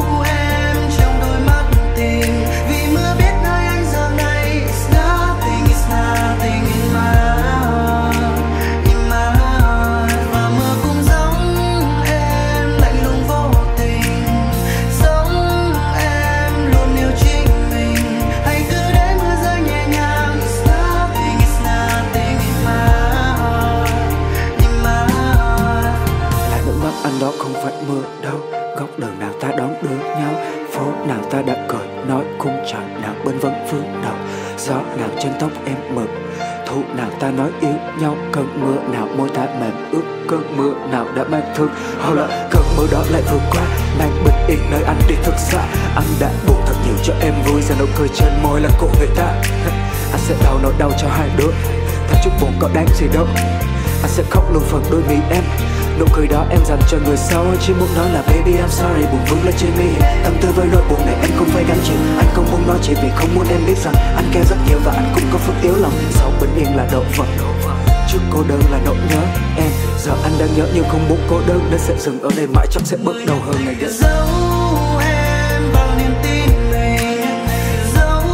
em trong đôi mắt tình, vì mưa biết nơi anh giờ này. It's nothing, it's nothing in my heart, in my heart. Và mưa cũng giống em lạnh lùng vô tình, giống em luôn yêu chính mình. Hãy cứ để mưa rơi nhẹ nhàng. It's nothing, it's nothing in my heart, in my heart. Là nước mắt anh đó không phải mưa đâu. Góc đường nào ta đón đưa nhau, phố nào ta đã cười nói, khung trời nào bên vấn phương đầu, gió nào trên tóc em mượt, thu nào ta nói yêu nhau, cơn mưa nào môi ta mềm ướt, cơn mưa nào đã mang thương. Hoặc là cơn mưa đó lại vượt qua, mang bình yên nơi anh đi thật xa. Anh đã buồn thật nhiều cho em vui, giờ nụ cười trên môi là của người ta. Anh sẽ đau nỗi đau cho hai đứa, thật chút buồn có đáng gì đâu. Anh sẽ khóc luôn phần đôi mi em, nụ cười đó em dành cho người sau. Chỉ muốn nói là baby I'm sorry, buồn vững lên trên mi. Tâm tư với nỗi buồn này anh không phải gánh chịu, anh không muốn nói chỉ vì không muốn em biết rằng anh care rất nhiều và anh cũng có phước yếu lòng. Sau bình yên là độ vật, trước cô đơn là nỗi nhớ em. Giờ anh đang nhớ nhưng không muốn cô đơn, nên sẽ dừng ở đây mãi, chắc sẽ bước đầu hơn ngày đến. Giấu em vào niềm tin mình, giấu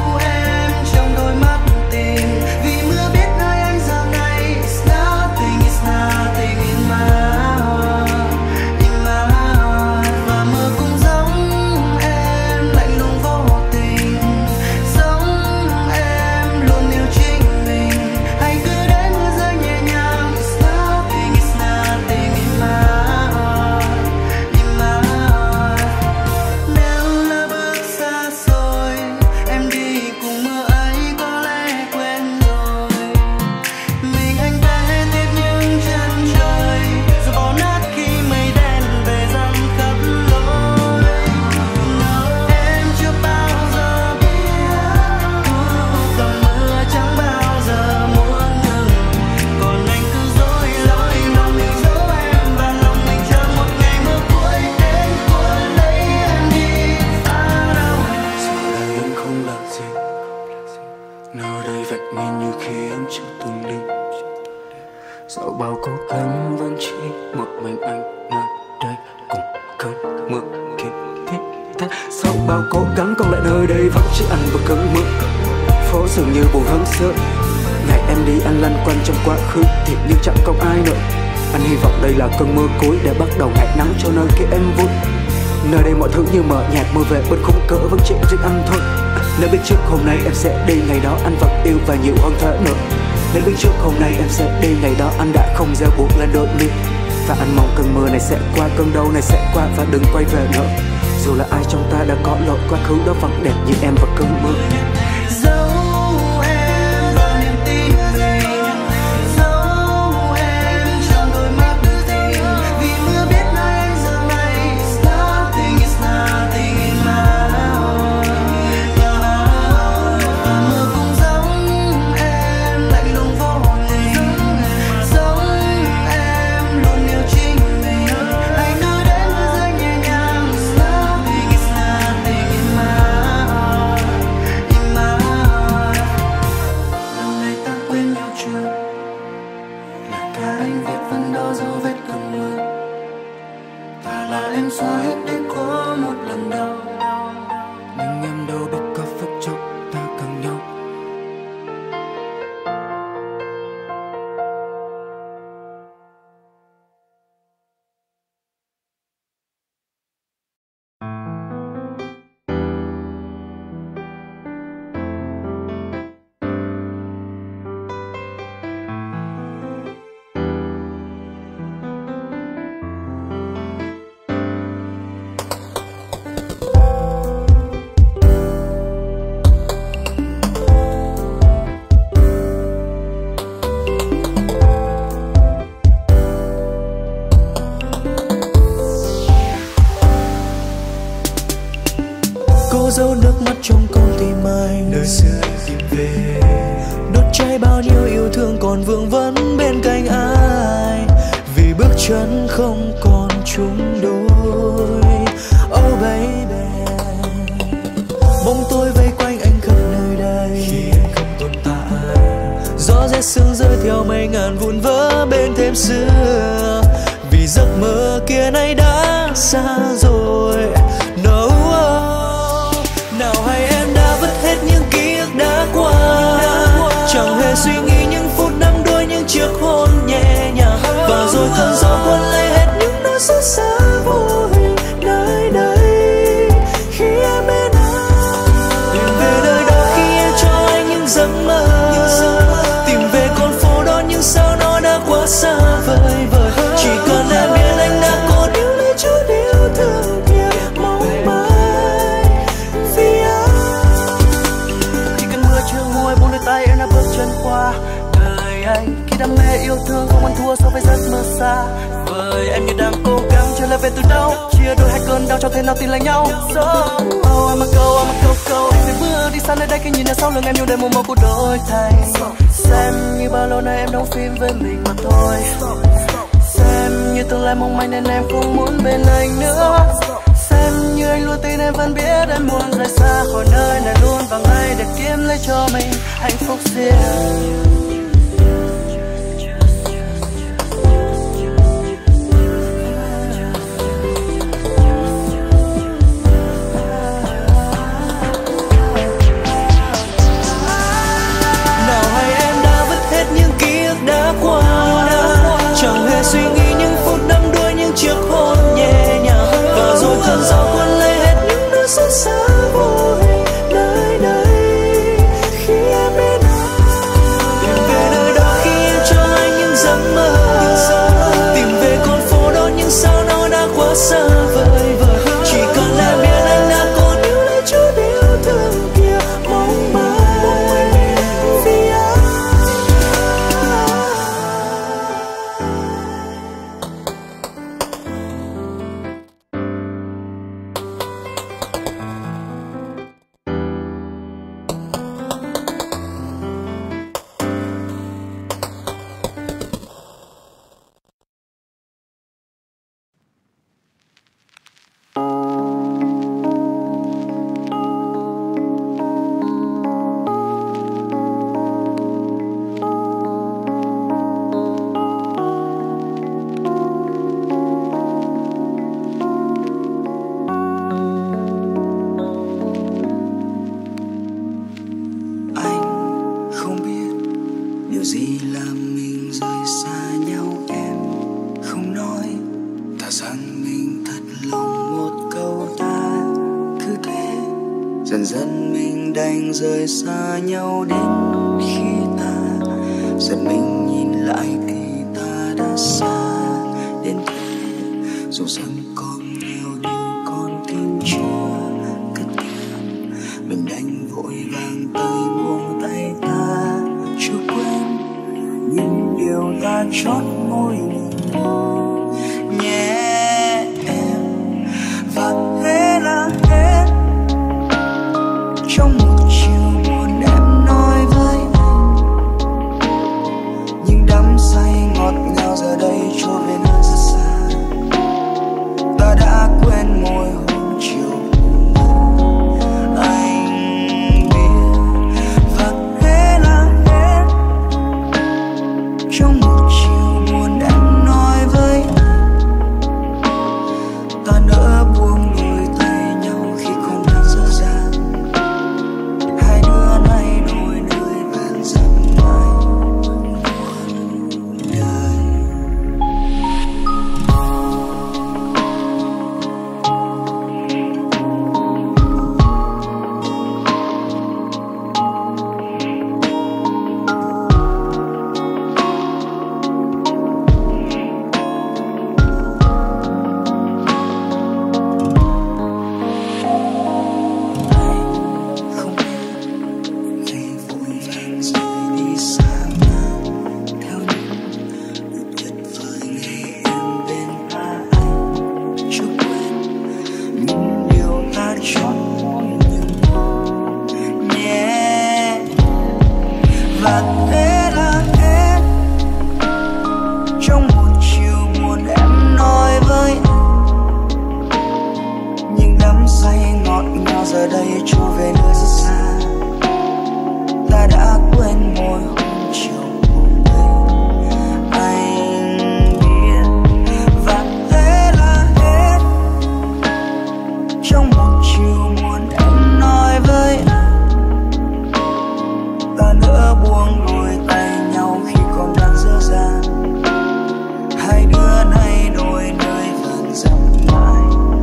em trong đôi mắt tình, vì mưa biết nơi anh giờ này. It's nothing, it's nothing in my heart, in my heart. Và mưa cũng giống em lạnh lùng vô tình, giống em luôn yêu chính mình. Hãy cứ để mưa rơi nhẹ nhàng. It's nothing, it's nothing in my heart, in my heart. Nếu là bước xa xôi, em đi cùng mưa ấy có lẽ quên rồi. Mình anh vẽ tiếp những chân trời, rồi bỏ nát khi mây đen về dần khắp lối. Em chưa bao giờ biết dòng mưa chẳng bao giờ muốn ngừng, còn anh cứ dối lối lòng mình giấu em và lòng mình chờ một ngày mưa cuối đến cuốn lấy em đi xa đâu. Giờ đây anh không làm gì, nơi đây vạch nhìn như khi em chưa từng đi. Dẫu bao cố gắng vẫn chỉ một mình anh nơi đây cùng cơn mưa kia thiết tha. Sau bao cố gắng còn lại nơi đây vẫn chỉ anh và cơn mưa. Phố dường như buồn hơn xưa, ngày em đi anh lăn quanh trong quá khứ thì như chẳng còn ai nữa. Anh hy vọng đây là cơn mưa cuối để bắt đầu ngày nắng cho nơi kia em vui. Nơi đây mọi thứ như mờ nhạt, mưa về bên khung cửa vẫn chỉ riêng anh thôi. Nếu biết trước hôm nay em sẽ đi, ngày đó anh vẫn yêu và nhiều hơn thế nữa. Nếu biết trước hôm nay em sẽ đi, ngày đó anh đã không gieo buộc lên đôi mi. Và anh mong cơn mưa này sẽ qua, cơn đau này sẽ qua và đừng quay về nữa. Dù là ai trong ta đã có lỗi, quá khứ đó vẫn đẹp như em và cơn mưa. Giấu em vào niềm tin mình, giấu em trong đôi mắt tình, vì mưa biết nơi anh giờ này. It's nothing, it's nothing in my heart, in my heart. Và mưa cũng giống em lạnh lùng vô tình, giống em luôn yêu chính mình. Hãy cứ để mưa rơi nhẹ nhàng. It's nothing, it's nothing in my heart, in my cô dấu nước mắt trong con tim anh, nơi xưa anh tìm về, đốt cháy bao nhiêu yêu thương còn vương vấn bên cạnh ai, vì bước chân không còn chung đôi. Oh baby, bóng tối vây quanh anh khắp nơi đây khi anh không tồn tại, gió rét sương rơi theo mây ngàn vụn vỡ bên thềm xưa, vì giấc mơ kia nay đã xa rồi. No, oh, nào hay em đã vứt hết những ký ức đã qua, chẳng hề suy nghĩ những phút năm đôi những chiếc hôn nhẹ nhàng, và rồi cơn gió cuốn lấy hết những nỗi xót xa vô hình nơi đây khi em bên anh. Tìm về nơi đó khi em cho anh những giấc mơ, tìm về con phố đó nhưng sao nó đã quá xa vời vời. Chỉ cần em biết anh đã còn yêu lấy chút yêu thương kia mong mãi vì anh. Khi cơn mưa chưa nguôi buông đôi tay em đã bước chân qua đời anh, khi đam mê yêu thương không ăn thua so với giấc mơ xa vời. Em như đang cố gắng trở lại về từ đâu, chia đôi hai cơn đau cho thế nào tin lại nhau. So, oh I'm a go, I'm a go go. Anh phải bước đi xa nơi đây khi nhìn ở sau lưng em nhiều đêm mùa mơ của đôi thay. Xem như bao lâu nay em đóng phim với mình mà thôi, xem như tương lai mong manh nên em không muốn bên anh nữa, xem như anh luôn tin em vẫn biết em muốn rời xa khỏi nơi này luôn và ngay để kiếm lấy cho mình hạnh phúc riêng. Chẳng hề suy nghĩ những phút năm đuôi những chiếc hôn nhẹ nhàng, và rồi cơn gió cuốn lấy hết những nỗi xót xa vô hình nơi đây khi em bên anh. Tìm về nơi đó khi em cho anh những giấc mơ, tìm về con phố đó nhưng sao nó đã quá xa vời vời. Chỉ cần em biết anh đã còn yêu lấy chút yêu thương kia mong mãi vì anh. Dần dần mình đành rời xa nhau đến khi ta giật mình nhìn lại thì ta đã xa đến thế. Dù rằng còn nhiều điều con tim chưa cất kém, mình đành vội vàng tay buông tay ta chưa quên những điều ta chót môi nhé em. Và thế là hết trong một chiều buồn em nói với anh, nhưng đắm say ngọt ngào giờ đây trôi về nơi rất xa. Ta đã quên môi hôn chiều anh biết. Và thế là hết trong một chiều buồn em nói với anh, ta nỡ buông đôi tay nhau khi không đang dở dang. về nơi rất xa. Ta đã quên môi hôn chiều hôm ấy. Anh biết và thế là hết. Trong một chiều muốn em nói với anh, ta lỡ buông đôi tay nhau khi còn đang dở dang. Hai đứa nay đôi nơi vàng dặm mãi.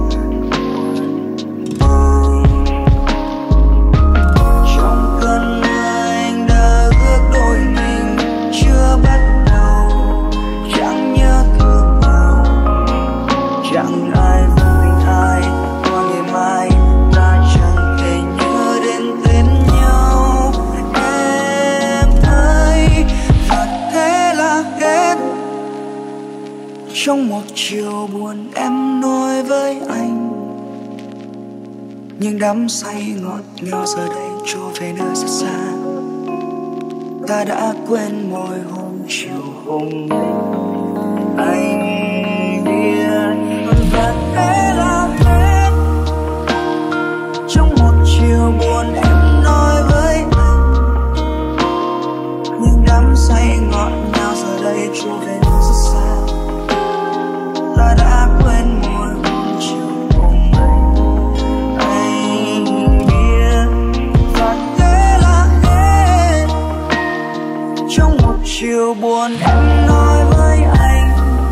Trong cơn mưa anh đã ước đôi mình chưa bắt đầu, chẳng nhớ thương nhau, chẳng ai vô tình ai. Qua ngày mai ta chẳng thể nhớ đến tên nhau. Em ơi, và thế là hết. Trong một chiều buồn em nói với anh, nhưng đắm say ngọt ngào giờ đây trôi về nơi rất xa. Ta đã quên môi hôn chiều hôm ấy. Anh biết và thế là hết. Trong một chiều buồn em nói với anh, nhưng đắm say ngọt ngào giờ đây trôi về nơi rất xa. Ta đã quên môi hôn chiều hôm ấy. Anh biết và thế là hết. Trong một chiều buồn em nói với anh,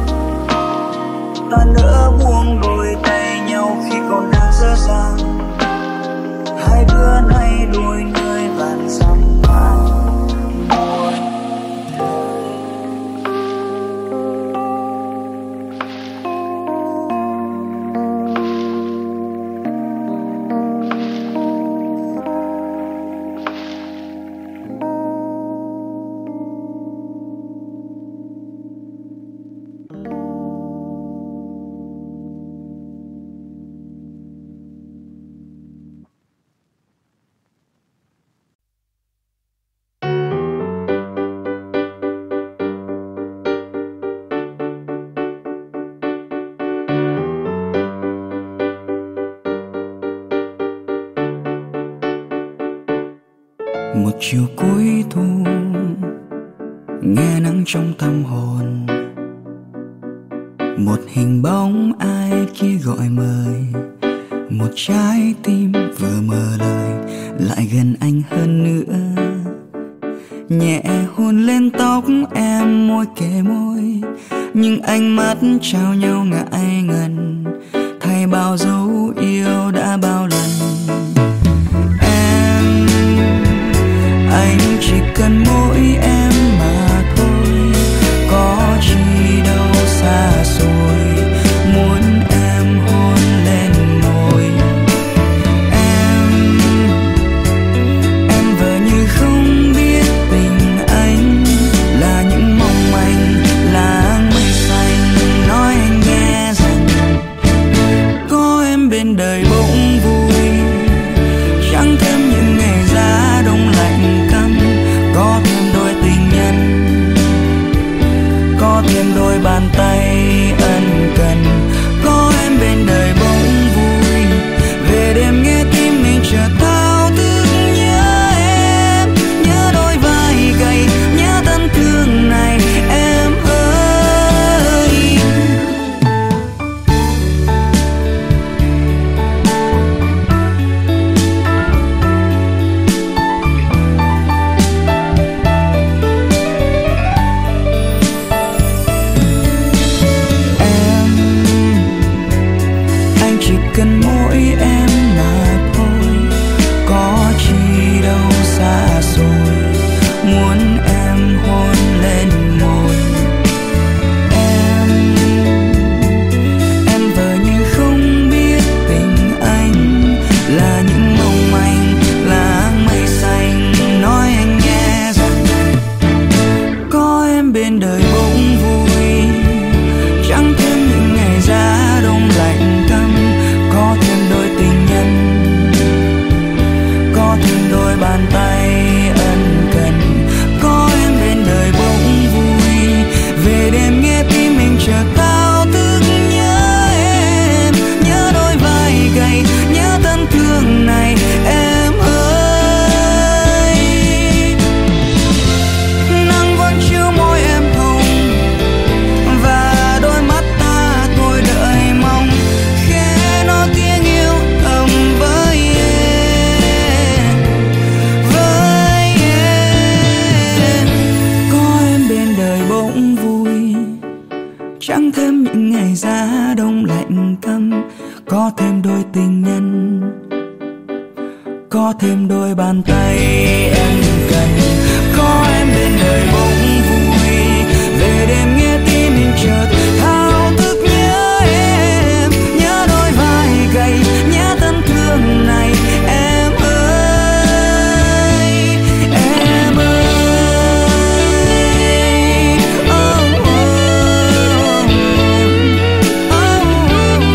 ta lỡ buông đôi tay nhau khi còn đang dở dang. Hai đứa nay đôi nơi vạn dặm mãi. Một chiều cuối thu, nghe nắng trong tâm hồn, một hình bóng ai kia gọi mời. Một trái tim vừa mở lời lại gần anh hơn nữa, nhẹ hôn lên tóc em môi kề môi. Nhưng ánh mắt trao nhau ngại ngần, thay bao dấu yêu đã bao lần. Anh chỉ cần mỗi em mà thôi, có chi đâu xa xôi, muốn em hôn lên môi. Em, em vờ như không biết tình anh là những mong manh, là mây xanh. Nói anh nghe rằng có em bên đời bỗng vui, chẳng thêm những ngày giá đông lạnh căm. Có thêm đôi tình nhân, có thêm đôi bàn tay ân cần. Có em bên đời bỗng vui, về đêm nghe tim mình chợt thao thức. Nhớ em, nhớ đôi vai gầy, nhớ thân thương này em ơi. Cần mỗi em mà thôi, có chi đâu xa xôi, muốn em hôn lên môi. Em, em vờ như không biết tình anh là những mong manh, là mây xanh. Nói anh nghe rằng có em bên đời bỗng vui, chẳng thêm những ngày giá đông lạnh căm. Có thêm đôi tình nhân, có thêm đôi bàn tay có thêm đôi bàn tay em cần. Có em bên đời bỗng vui, về đêm nghe tim mình chợt thao thức nhớ em, nhớ đôi vai gầy, nhớ thân thương này em ơi, em ơi. Oh, oh, oh, oh,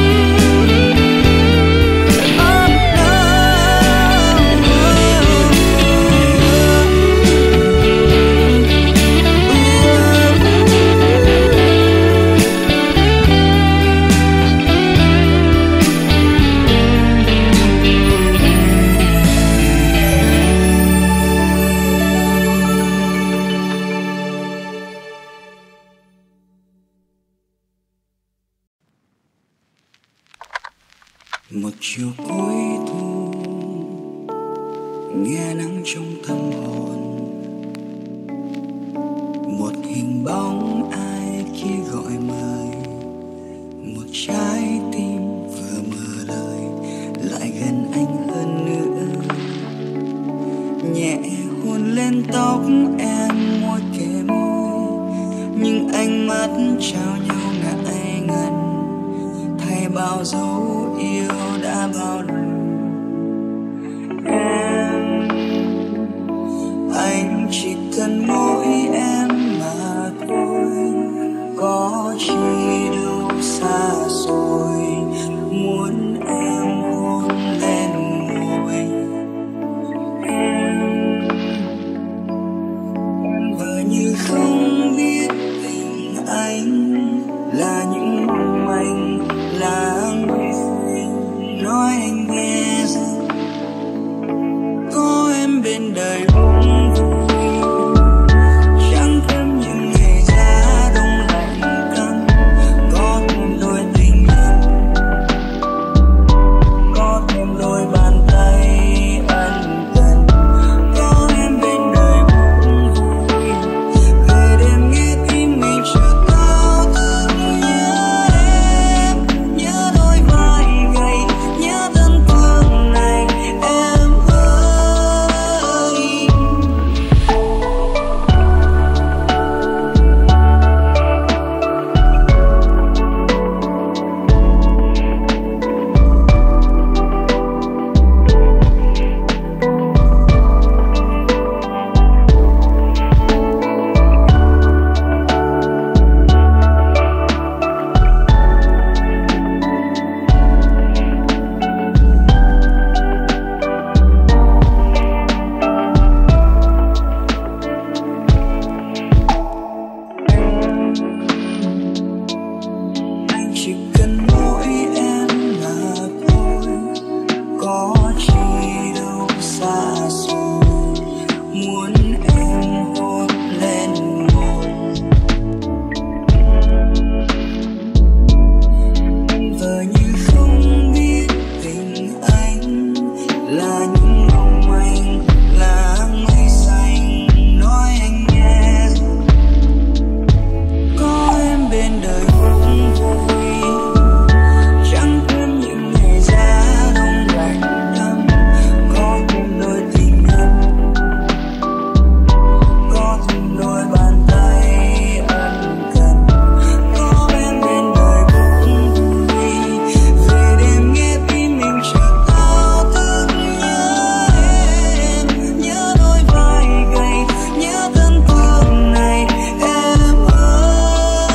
một chiều cuối thu nghe nắng trong tâm hồn, một hình bóng ai kia gọi mời, một trái tim vừa mở lời lại gần anh hơn nữa, nhẹ hôn lên tóc em môi kề môi, nhưng ánh mắt trao nhau ngại ngần thay bao dấu yêu đã bao lần. Em, anh chỉ cần mỗi em mà thôi, có chi đâu xa xôi, muốn em hôn lên môi em. Em vờ như không biết tình anh là những mong manh lãng quên, nói anh nghe rằng có em bên đời bỗng vui, chẳng thêm những ngày giá đông lạnh căm, có thêm đôi tình nhân, có thêm đôi bàn tay ân cần, có em bên đời bỗng vui, về đêm nghe tim mình chợt thao thức nhớ em, nhớ đôi vai gầy, nhớ thân thương này em ơi. Anh chỉ cần mỗi em mà thôi, có chi đâu xa xôi, muốn em hôn lên môi. Vờ như không biết tình anh là những mong manh lãng mây xanh, nói anh nghe rằng có em bên đời bỗng vui, chẳng thêm những ngày giá đông lạnh căm, có thêm đôi tình nhân, có thêm đôi bàn tay ân cần, có em bên đời bỗng vui, về đêm nghe tim mình chợt thao thức nhớ em, nhớ đôi vai gầy, nhớ thân thương này em ơi.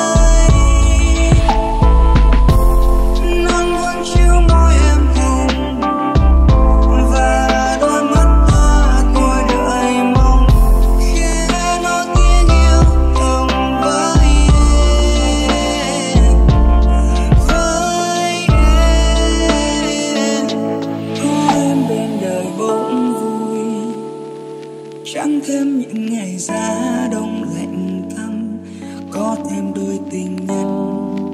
Nắng vẫn chiếu môi em hồng, và đôi mắt ta tôi đợi mong, khẽ nói tiếng yêu thương với em, với em. Có em bên đời bỗng vui, chẳng thêm những ngày giá đông lạnh căm, có thêm đôi tình nhân,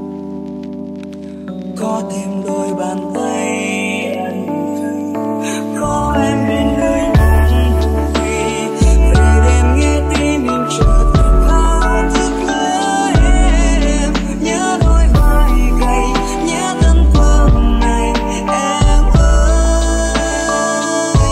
có thêm đôi bàn tay ân cần, có em bên đời bỗng vui, về đêm nghe tim mình chợt thao thức nhớ em, nhớ đôi vai gầy, nhớ thân thương này em ơi.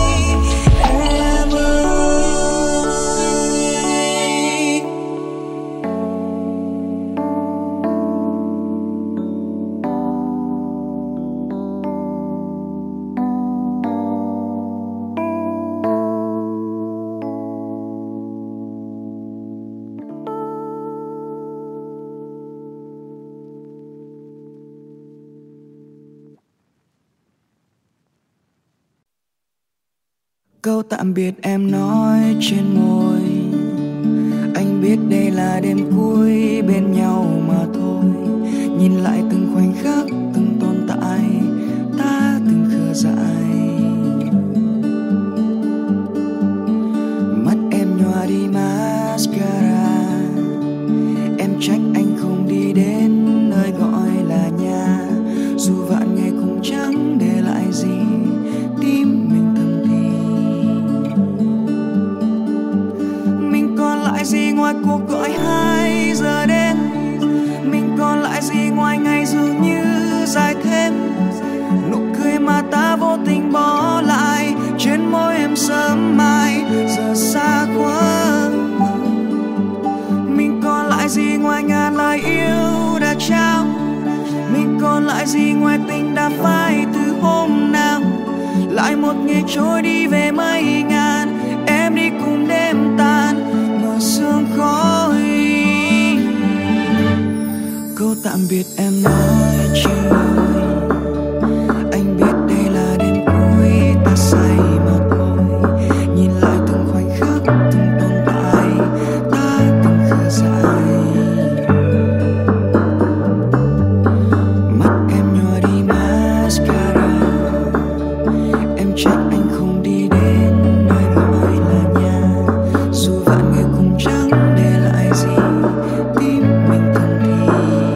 Câu tạm biệt em nói trên môi, anh biết đây là đêm cuối bên nhau mà thôi. Nhìn lại từng khoảnh khắc, từng tồn tại, ta từng khờ dại. Mắt em nhòa đi mascara, em trách anh không đi đến nơi gọi là nhà. Dù vạn ngày cũng chẳng để lại gì, tim mình thầm thì. Mình còn lại gì ngoài cuộc gọi hai giờ đêm? Mình còn lại gì ngoài ngày dường như dài thêm? Nụ cười mà ta vô tình bỏ lại trên môi em sớm mai giờ xa quá. Mình còn lại gì ngoài ngàn lời yêu đã trao? Mình còn lại gì ngoài tình đã phai từ hôm nào? Lại một ngày trôi đi về mây ngàn, em đi cùng đêm tan mờ sương khói. Câu tạm biệt em nói trên môi, anh biết đây là đêm cuối ta say mà thôi. Nhìn lại từng khoảnh khắc, từng tồn tại, ta từng khờ dại. Mắt em nhòa đi mascara, em trách anh không đi đến nơi gọi là nhà. Dù vạn người cùng chẳng để lại gì, tim mình thầm thì.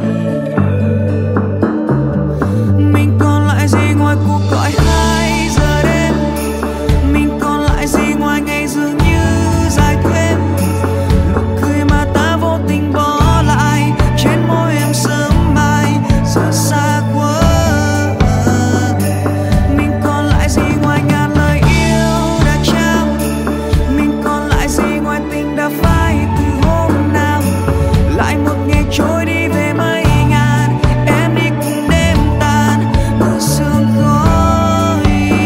Mình còn lại gì ngoài cuộc gọi hai giờ đêm? Mình còn lại gì ngoài ngày dường như dài thêm? Nụ cười mà ta vô tình bỏ lại trên môi em sớm mai giờ xa quá. Mình còn lại gì ngoài ngàn lời yêu đã trao? Mình còn lại gì ngoài tình đã phai từ hôm nào? Lại một ngày trôi đi về mây ngàn, em đi cùng đêm tan mờ sương khói.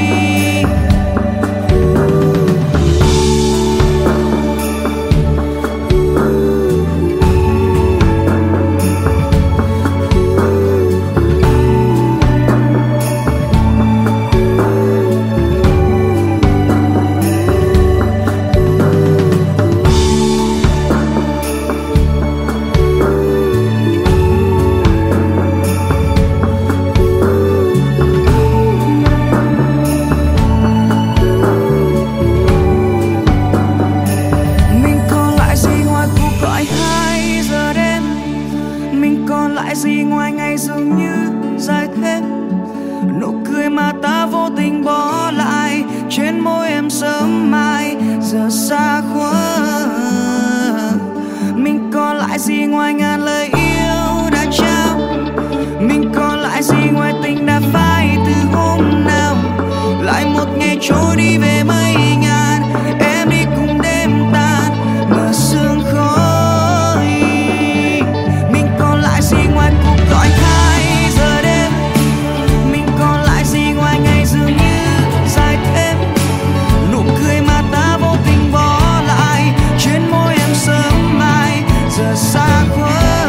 Mình còn lại gì ngoài cuộc gọi hai giờ đêm? Mình còn lại gì ngoài ngày dường như dài thêm? Nụ cười mà ta vô tình bỏ lại trên môi em sớm mai giờ xa quá. Mình còn lại gì ngoài ngàn lời yêu đã trao? Mình còn lại gì ngoài tình đã phai từ hôm nào? Lại một ngày trôi đi về mây ngàn, em đi cùng đêm tan mờ sương khói. Mình còn lại gì ngoài cuộc gọi hai giờ đêm? Mình còn lại gì ngoài ngày dường như dài thêm? Nụ cười mà ta vô tình bỏ lại trên môi em sớm mai giờ xa quá.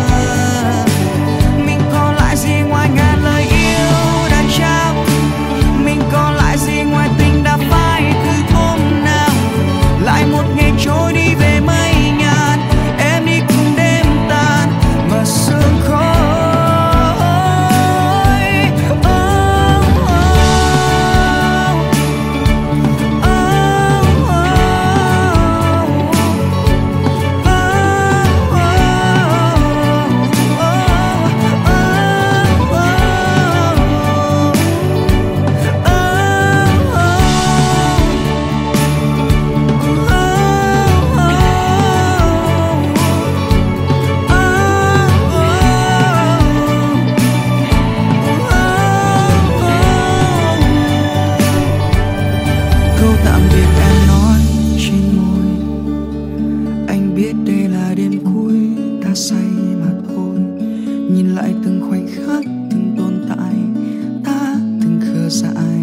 Mình còn lại gì ngoài ngàn lời yêu đã trao? Mình còn lại gì ngoài tình đã phai từ hôm nào? Lại một ngày trôi đi về mây ngàn, em đi cùng đêm tan mờ sương khói. Oh, oh, câu tạm biệt em nói trên môi, anh biết đây là đêm cuối ta say mà thôi. Nhìn lại từng khoảnh khắc, từng tồn tại, ta từng khờ dại.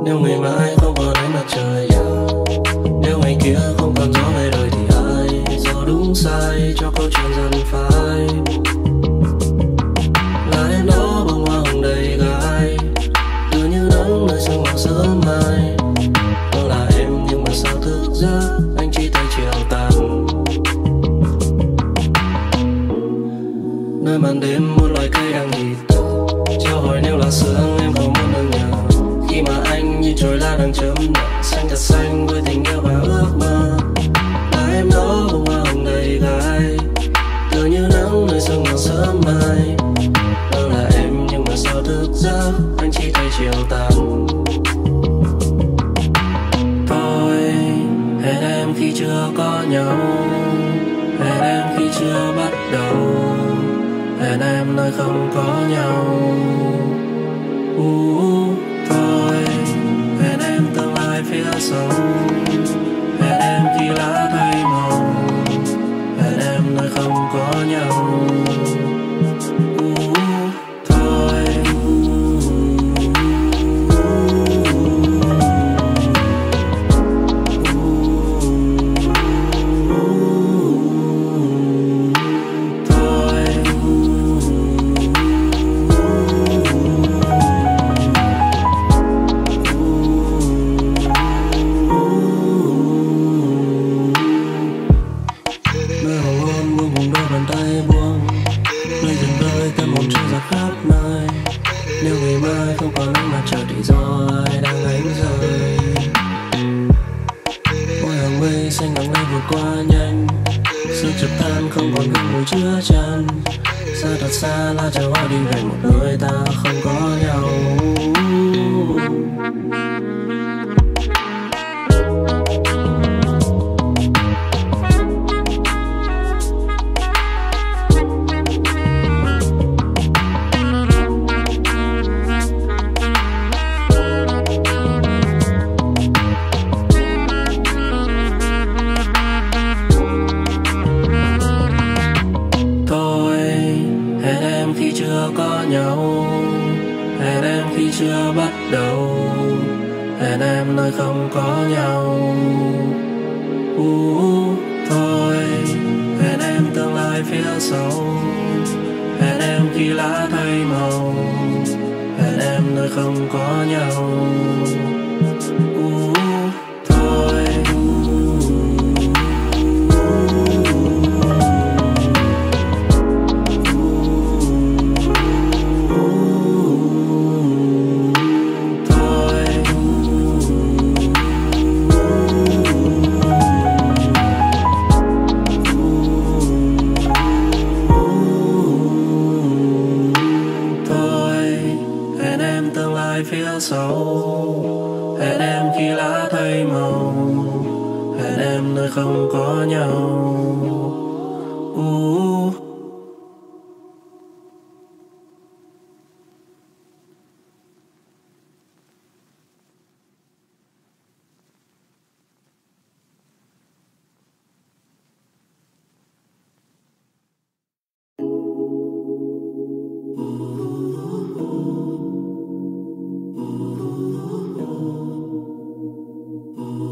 Nếu ngày mai không còn ánh mặt trời, nếu ngày kia không còn gió về đời thì ai do đúng sai cho câu chuyện dần phai. Là em đó bông hoa hồng đầy gai, tựa như nắng nơi sương màu sớm mai. Vâng là em nhưng mà sao thức giấc anh chỉ thấy chiều tàn. Nơi màn đêm một loài cây đang nhịp thở, trao hỏi nếu là sương em không muốn được nhờ. Khi mà anh như trồi lá đang chớm nở, xanh thật xanh với tình yêu và ước mơ. Là em đó bông hoa hồng đầy gai, tựa như nắng nơi sương màu sớm mai. Vâng là em nhưng mà sao thức giấc anh chỉ thấy chiều tàn. Tôi hẹn em khi chưa có nhau, hẹn em khi chưa bắt đầu, hẹn em nơi không có nhau. uh, Tôi hẹn em tương lai phía sau, hẹn em khi lá thay màu, hẹn em nơi không có nhau. uh, Thôi nếu ngày mai không còn ánh mặt trời thì do ai đang ánh rơi. Mỗi hàng mây xanh nắng lên vượt qua nhanh, sương chợt tan không còn gương mùi chứa chan. Xa thật xa là chờ hoa đi về một nơi ta không có nhau. Hẹn em khi chưa bắt đầu, hẹn em nơi không có nhau. uh, Thôi hẹn em tương lai phía sau, hẹn em khi lá thay màu, hẹn em nơi không có nhau. uh, Thôi phía sau, hẹn em khi lá thay màu, hẹn em nơi không có nhau. uh.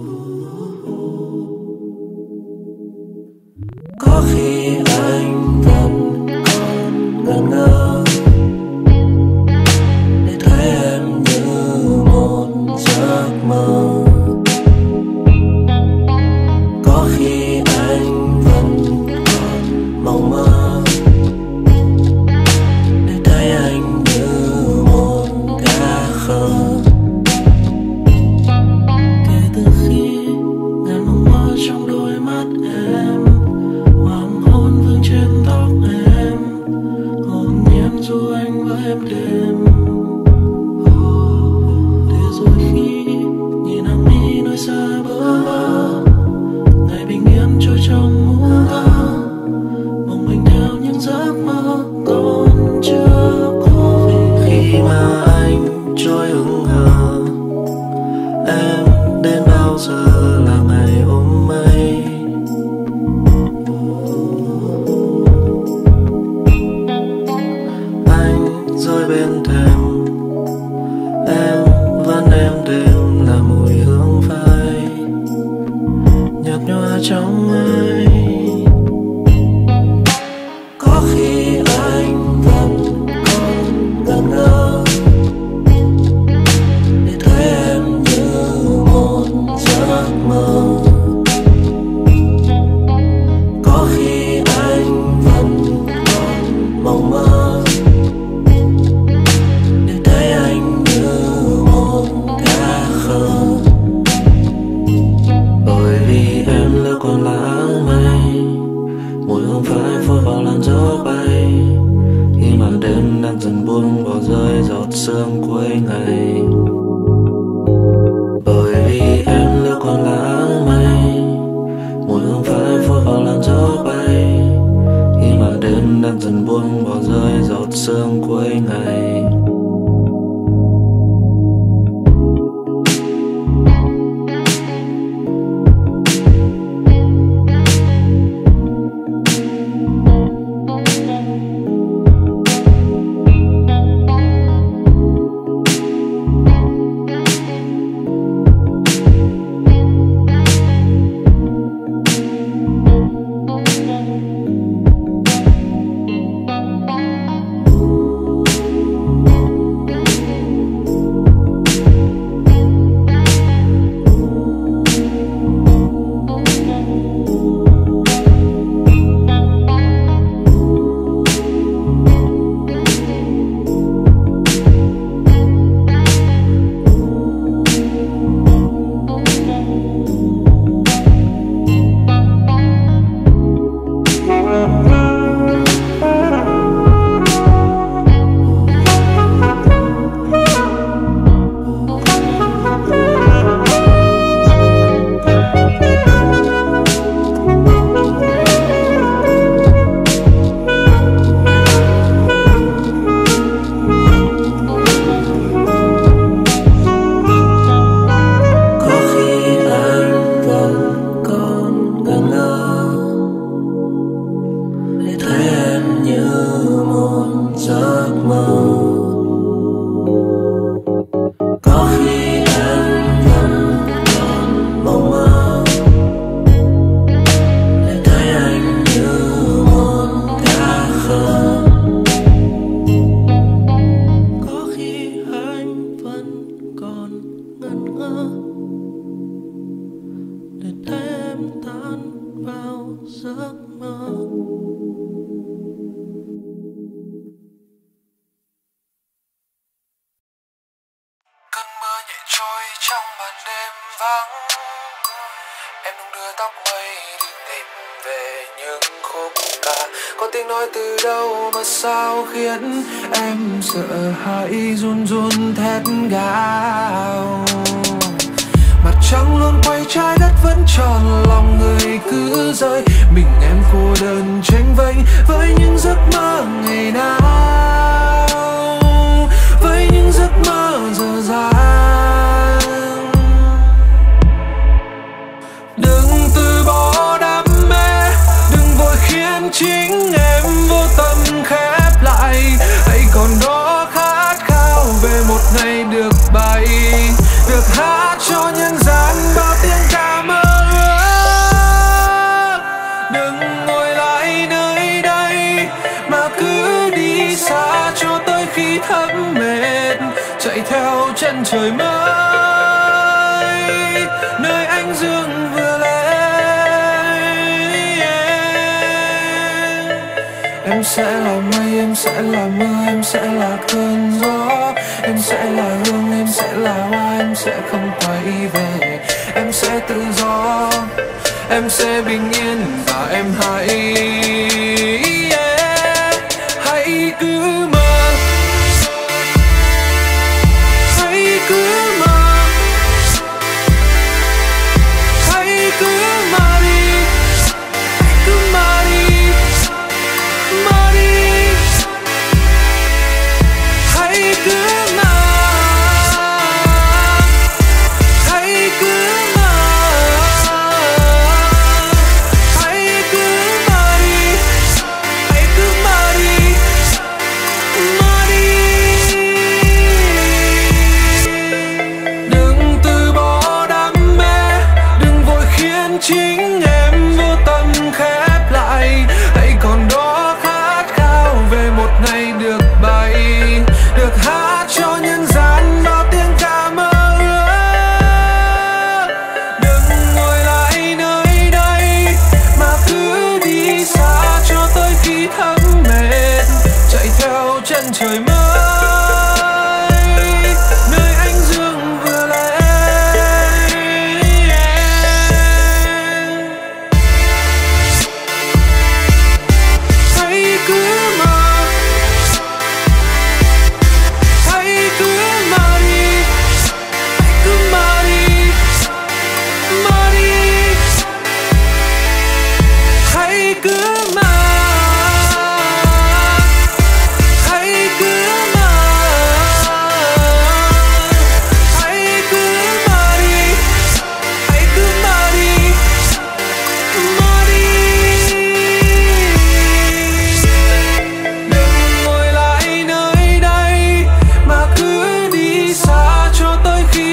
Có khi anh sương cuối ngày. Bởi vì em lướt qua lá áng mây, mùi hương phai phôi vào làn gió bay. Khi màn đêm đang dần buông bỏ rơi giọt sương cuối ngày.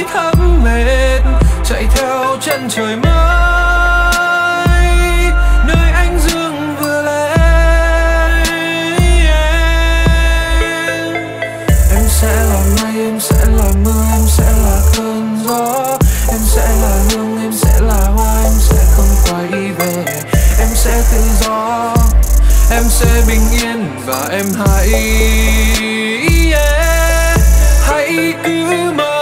thấm mệt, chạy theo chân trời mới nơi anh dương vừa lên. Em sẽ là mây, em sẽ là mưa, em sẽ là cơn gió, em sẽ là hương, em sẽ là hoa, em sẽ không quay về. Em sẽ tự do, em sẽ bình yên và em hãy yeah, hãy cứ mơ.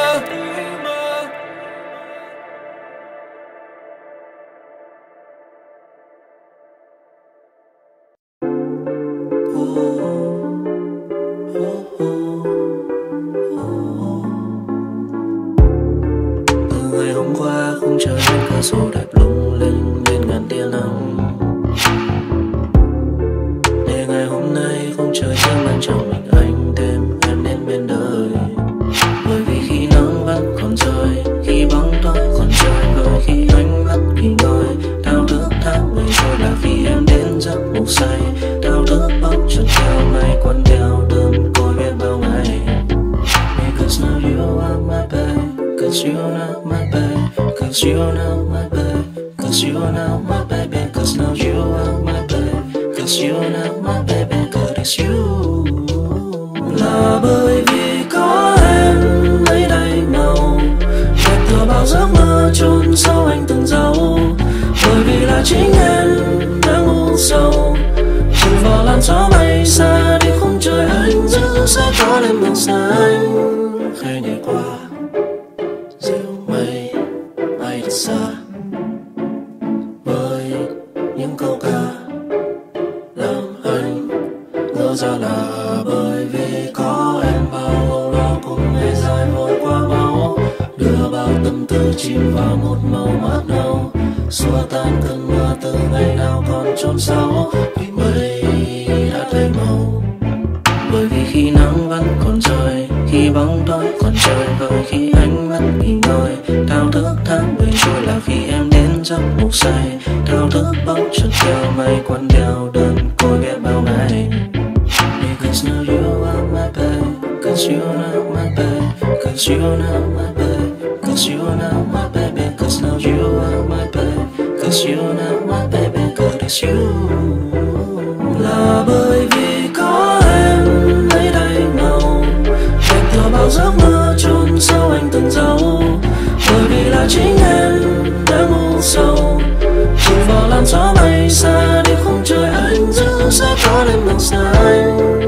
Từ ngày hôm qua khung trời bên cửa sổ đẹp lung linh lên ngàn tia nắng, để ngày hôm nay khung trời thêm mang cho mình anh thêm em đến bên đời. Bởi vì khi nắng vẫn còn rơi, khi bóng tối còn trời vơi, khi ánh mắt nghỉ ngơi, đau thức thác người trôi là vì em đến giấc ngủ say. Đau thức bỗng chợt theo ngày quấn đeo đơn côi biết bao ngày. Because now you are my babe, cause you are now my babe, cause you are now my babe, cause you are now my baby, cause now you are my babe, cause you are now my baby, cause it's you. Là bởi vì có em lấy đầy màu đẹp thừa bao giấc mơ chôn sâu anh từng dấu. Bởi vì là chính em đang ngu sâu, trừ vào làn gió bay xa đi khung trời anh giữ sẽ có đêm màu xanh. Khẽ nhảy qua dịu mây bay thật xa với những câu ca làm anh ngỡ ra là bởi vì có em bao lo cùng ngày dài vội qua máu, đưa bao tâm tư chìm vào một màu mát nâu, xua tan cơn mưa từ ngày nào còn chôn sâu vì mây đã thay màu. Bởi vì khi nắng vẫn còn rơi, khi bóng tối còn trời vơi, khi ánh mắt nghỉ ngơi, đau thức tháng ngày trôi là khi em đến giấc ngủ say. Đau thức bỗng chợt theo mây quấn đeo đơn côi biết bao ngày. Because now you are my babe, cause you are now my babe, cause you are now my babe, cause you are now my baby, cause now you are my babe, cause you are now my baby, cause it's you. Là bởi vì có em lấy đầy màu đẹp thừa bao giấc mơ chôn sâu anh từng dấu. Bởi vì là chính em đã ngu sâu, trừ vào làn gió bay xa đi khung trời anh giữ sẽ có đêm màu xanh.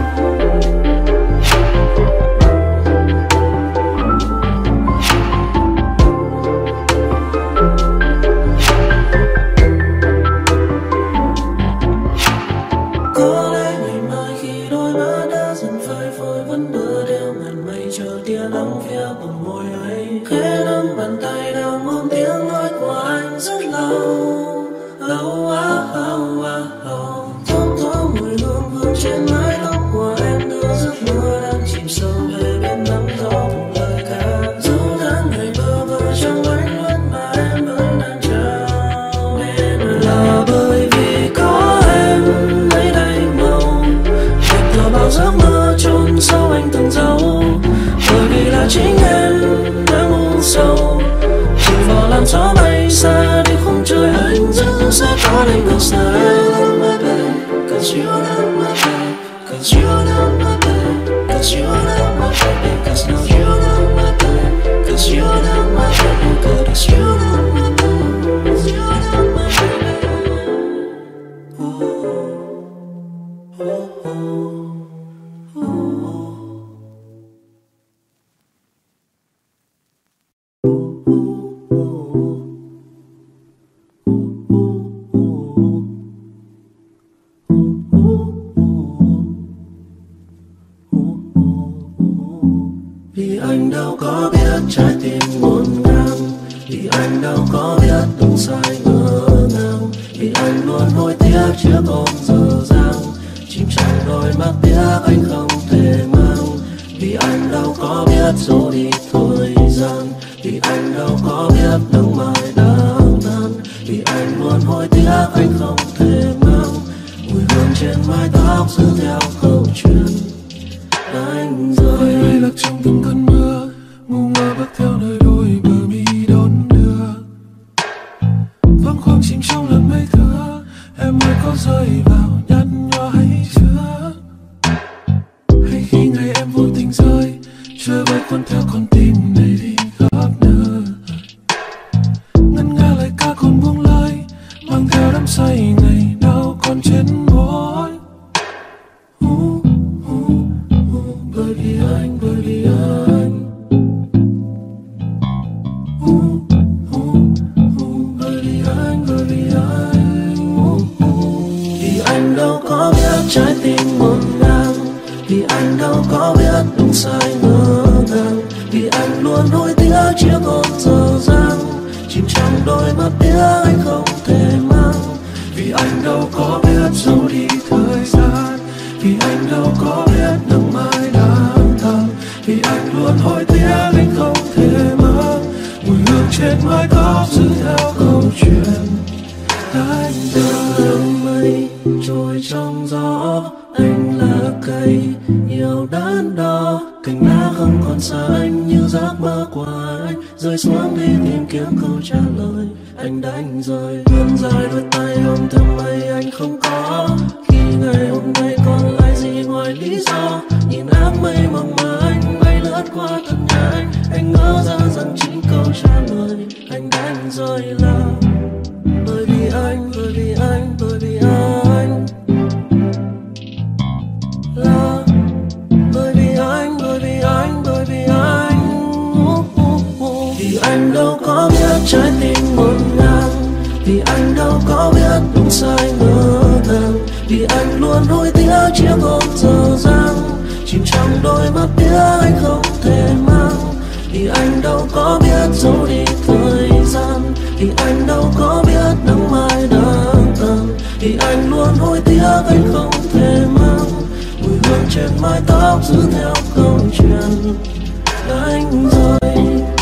Có lẽ ngày mai khi đôi mắt đã dần phai phôi vẫn đưa đeo ngàn mây chờ tia nắng phía bờ môi ấy. Khẽ nắm bàn tay đang ôm tiếng nói của anh rất lâu lâu á lâu á lâu. Thoáng thoáng mùi hương vương trên mái tóc của em đưa giấc mơ đang chìm sâu về bên nắng gió cùng lời ca. Dẫu tháng ngày bơ vơ trong ánh mắt mà em vẫn đang chờ nên là bởi vì có em lấy đầy màu đẹp thừa bao giấc mơ chôn sâu anh từng dấu. Bởi vì là chính em đã ngu sâu, trừ vào làn gió bay xa đi khung trời anh giữ sẽ có đêm màu xanh. Cause you are now my babe, cause you are now my babe, cause you are now my baby, cause now you are now my babe, cause you are now my baby, cause you are now my babe, cause you are now my baby. Ooh, ooh, ooh, ooh. Vì anh đâu có biết trái tim ngổn ngang, vì anh đâu có biết đúng sai ngỡ ngàng, vì anh luôn hối tiếc chiếc ôm dở dang, chìm trong đôi mắt tiếc anh không thể mang. Vì anh đâu có biết dỗ đi thời gian, vì anh đâu có biết nắng mai đang tan, vì anh luôn hối tiếc anh không thể mang. Mùi hương trên mái tóc giữ theo câu chuyện anh rơi. Hay lạc trong từng cơn mưa, ngu ngơ bước theo nơi trời bay cuốn theo con tim này đi khắp nơi, ngân nga lời ca còn buông lời, mang theo đắm say ngày đau còn trên môi. Uh, uh, uh, bởi vì anh, bởi vì anh. Uh, uh, uh, bởi vì anh, bởi vì anh. Uh, uh. Vì anh đâu có biết trái tim ngổn ngang, vì anh đâu có biết đúng sai ngỡ ngàng, vì anh luôn nuối tiếc chiếc hôn dở dang chìm trong đôi mắt tiếc anh không thể mang. Vì anh đâu có biết giấu đi thời gian, vì anh đâu có biết nắng mai đang thầm, vì anh luôn hối tiếc anh không thể mang mùi hương trên mái tóc giữ theo câu chuyện anh từng mây trôi trong gió, anh là cây yêu đắn đo, cành lá không còn xa anh như giấc mơ của anh rơi xuống đi tìm kiếm câu trả lời. Anh đánh rơi vươn dài đôi tay ôm theo mây anh không có, khi ngày hôm nay còn lại gì ngoài lý do. Nhìn áng mây mong mà anh bay lướt qua thật nhanh, anh ngỡ ra rằng chính câu trả lời. Anh đánh rơi là bởi vì anh, bởi vì anh, bởi vì anh là bởi vì anh, bởi vì anh, bởi vì anh. uh, uh, uh. Vì anh đâu có biết trái tim ngổn ngang, vì anh đâu có biết đúng sai ngỡ ngàng, vì anh luôn nuối tiếc chiếc hôn dở dang chìm trong đôi mắt tiếc anh không thể mang. Vì anh đâu có biết giấu đi thời gian, vì anh đâu có biết nắng mai đang tàn, vì anh luôn nuối tiếc anh không thể mang mùi hương trên mái tóc giữ theo câu chuyện anh rơi.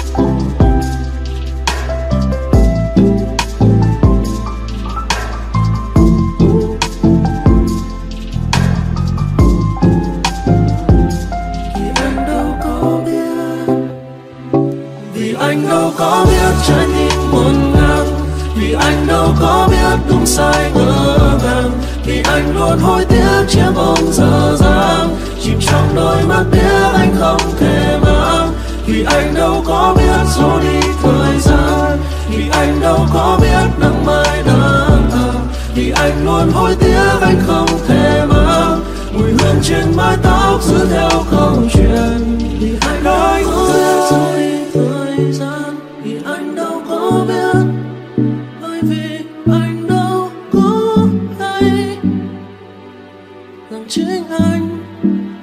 Anh đâu có biết trái tim ngổn ngang, vì anh đâu có biết đúng sai ngỡ ngàng, vì anh luôn hối tiếc chiếc hôn dở dang chìm trong đôi mắt tiếc anh không thể mang. Vì anh đâu có biết giấu đi thời gian, vì anh đâu có biết nắng mai đang tàn, vì anh luôn hối tiếc anh không thể mang mùi hương trên mái tóc giữ theo câu chuyện. Vì anh đâu có biết giấu đi thời gian, vì anh đâu có biết, bởi vì anh đâu có hay rằng chính anh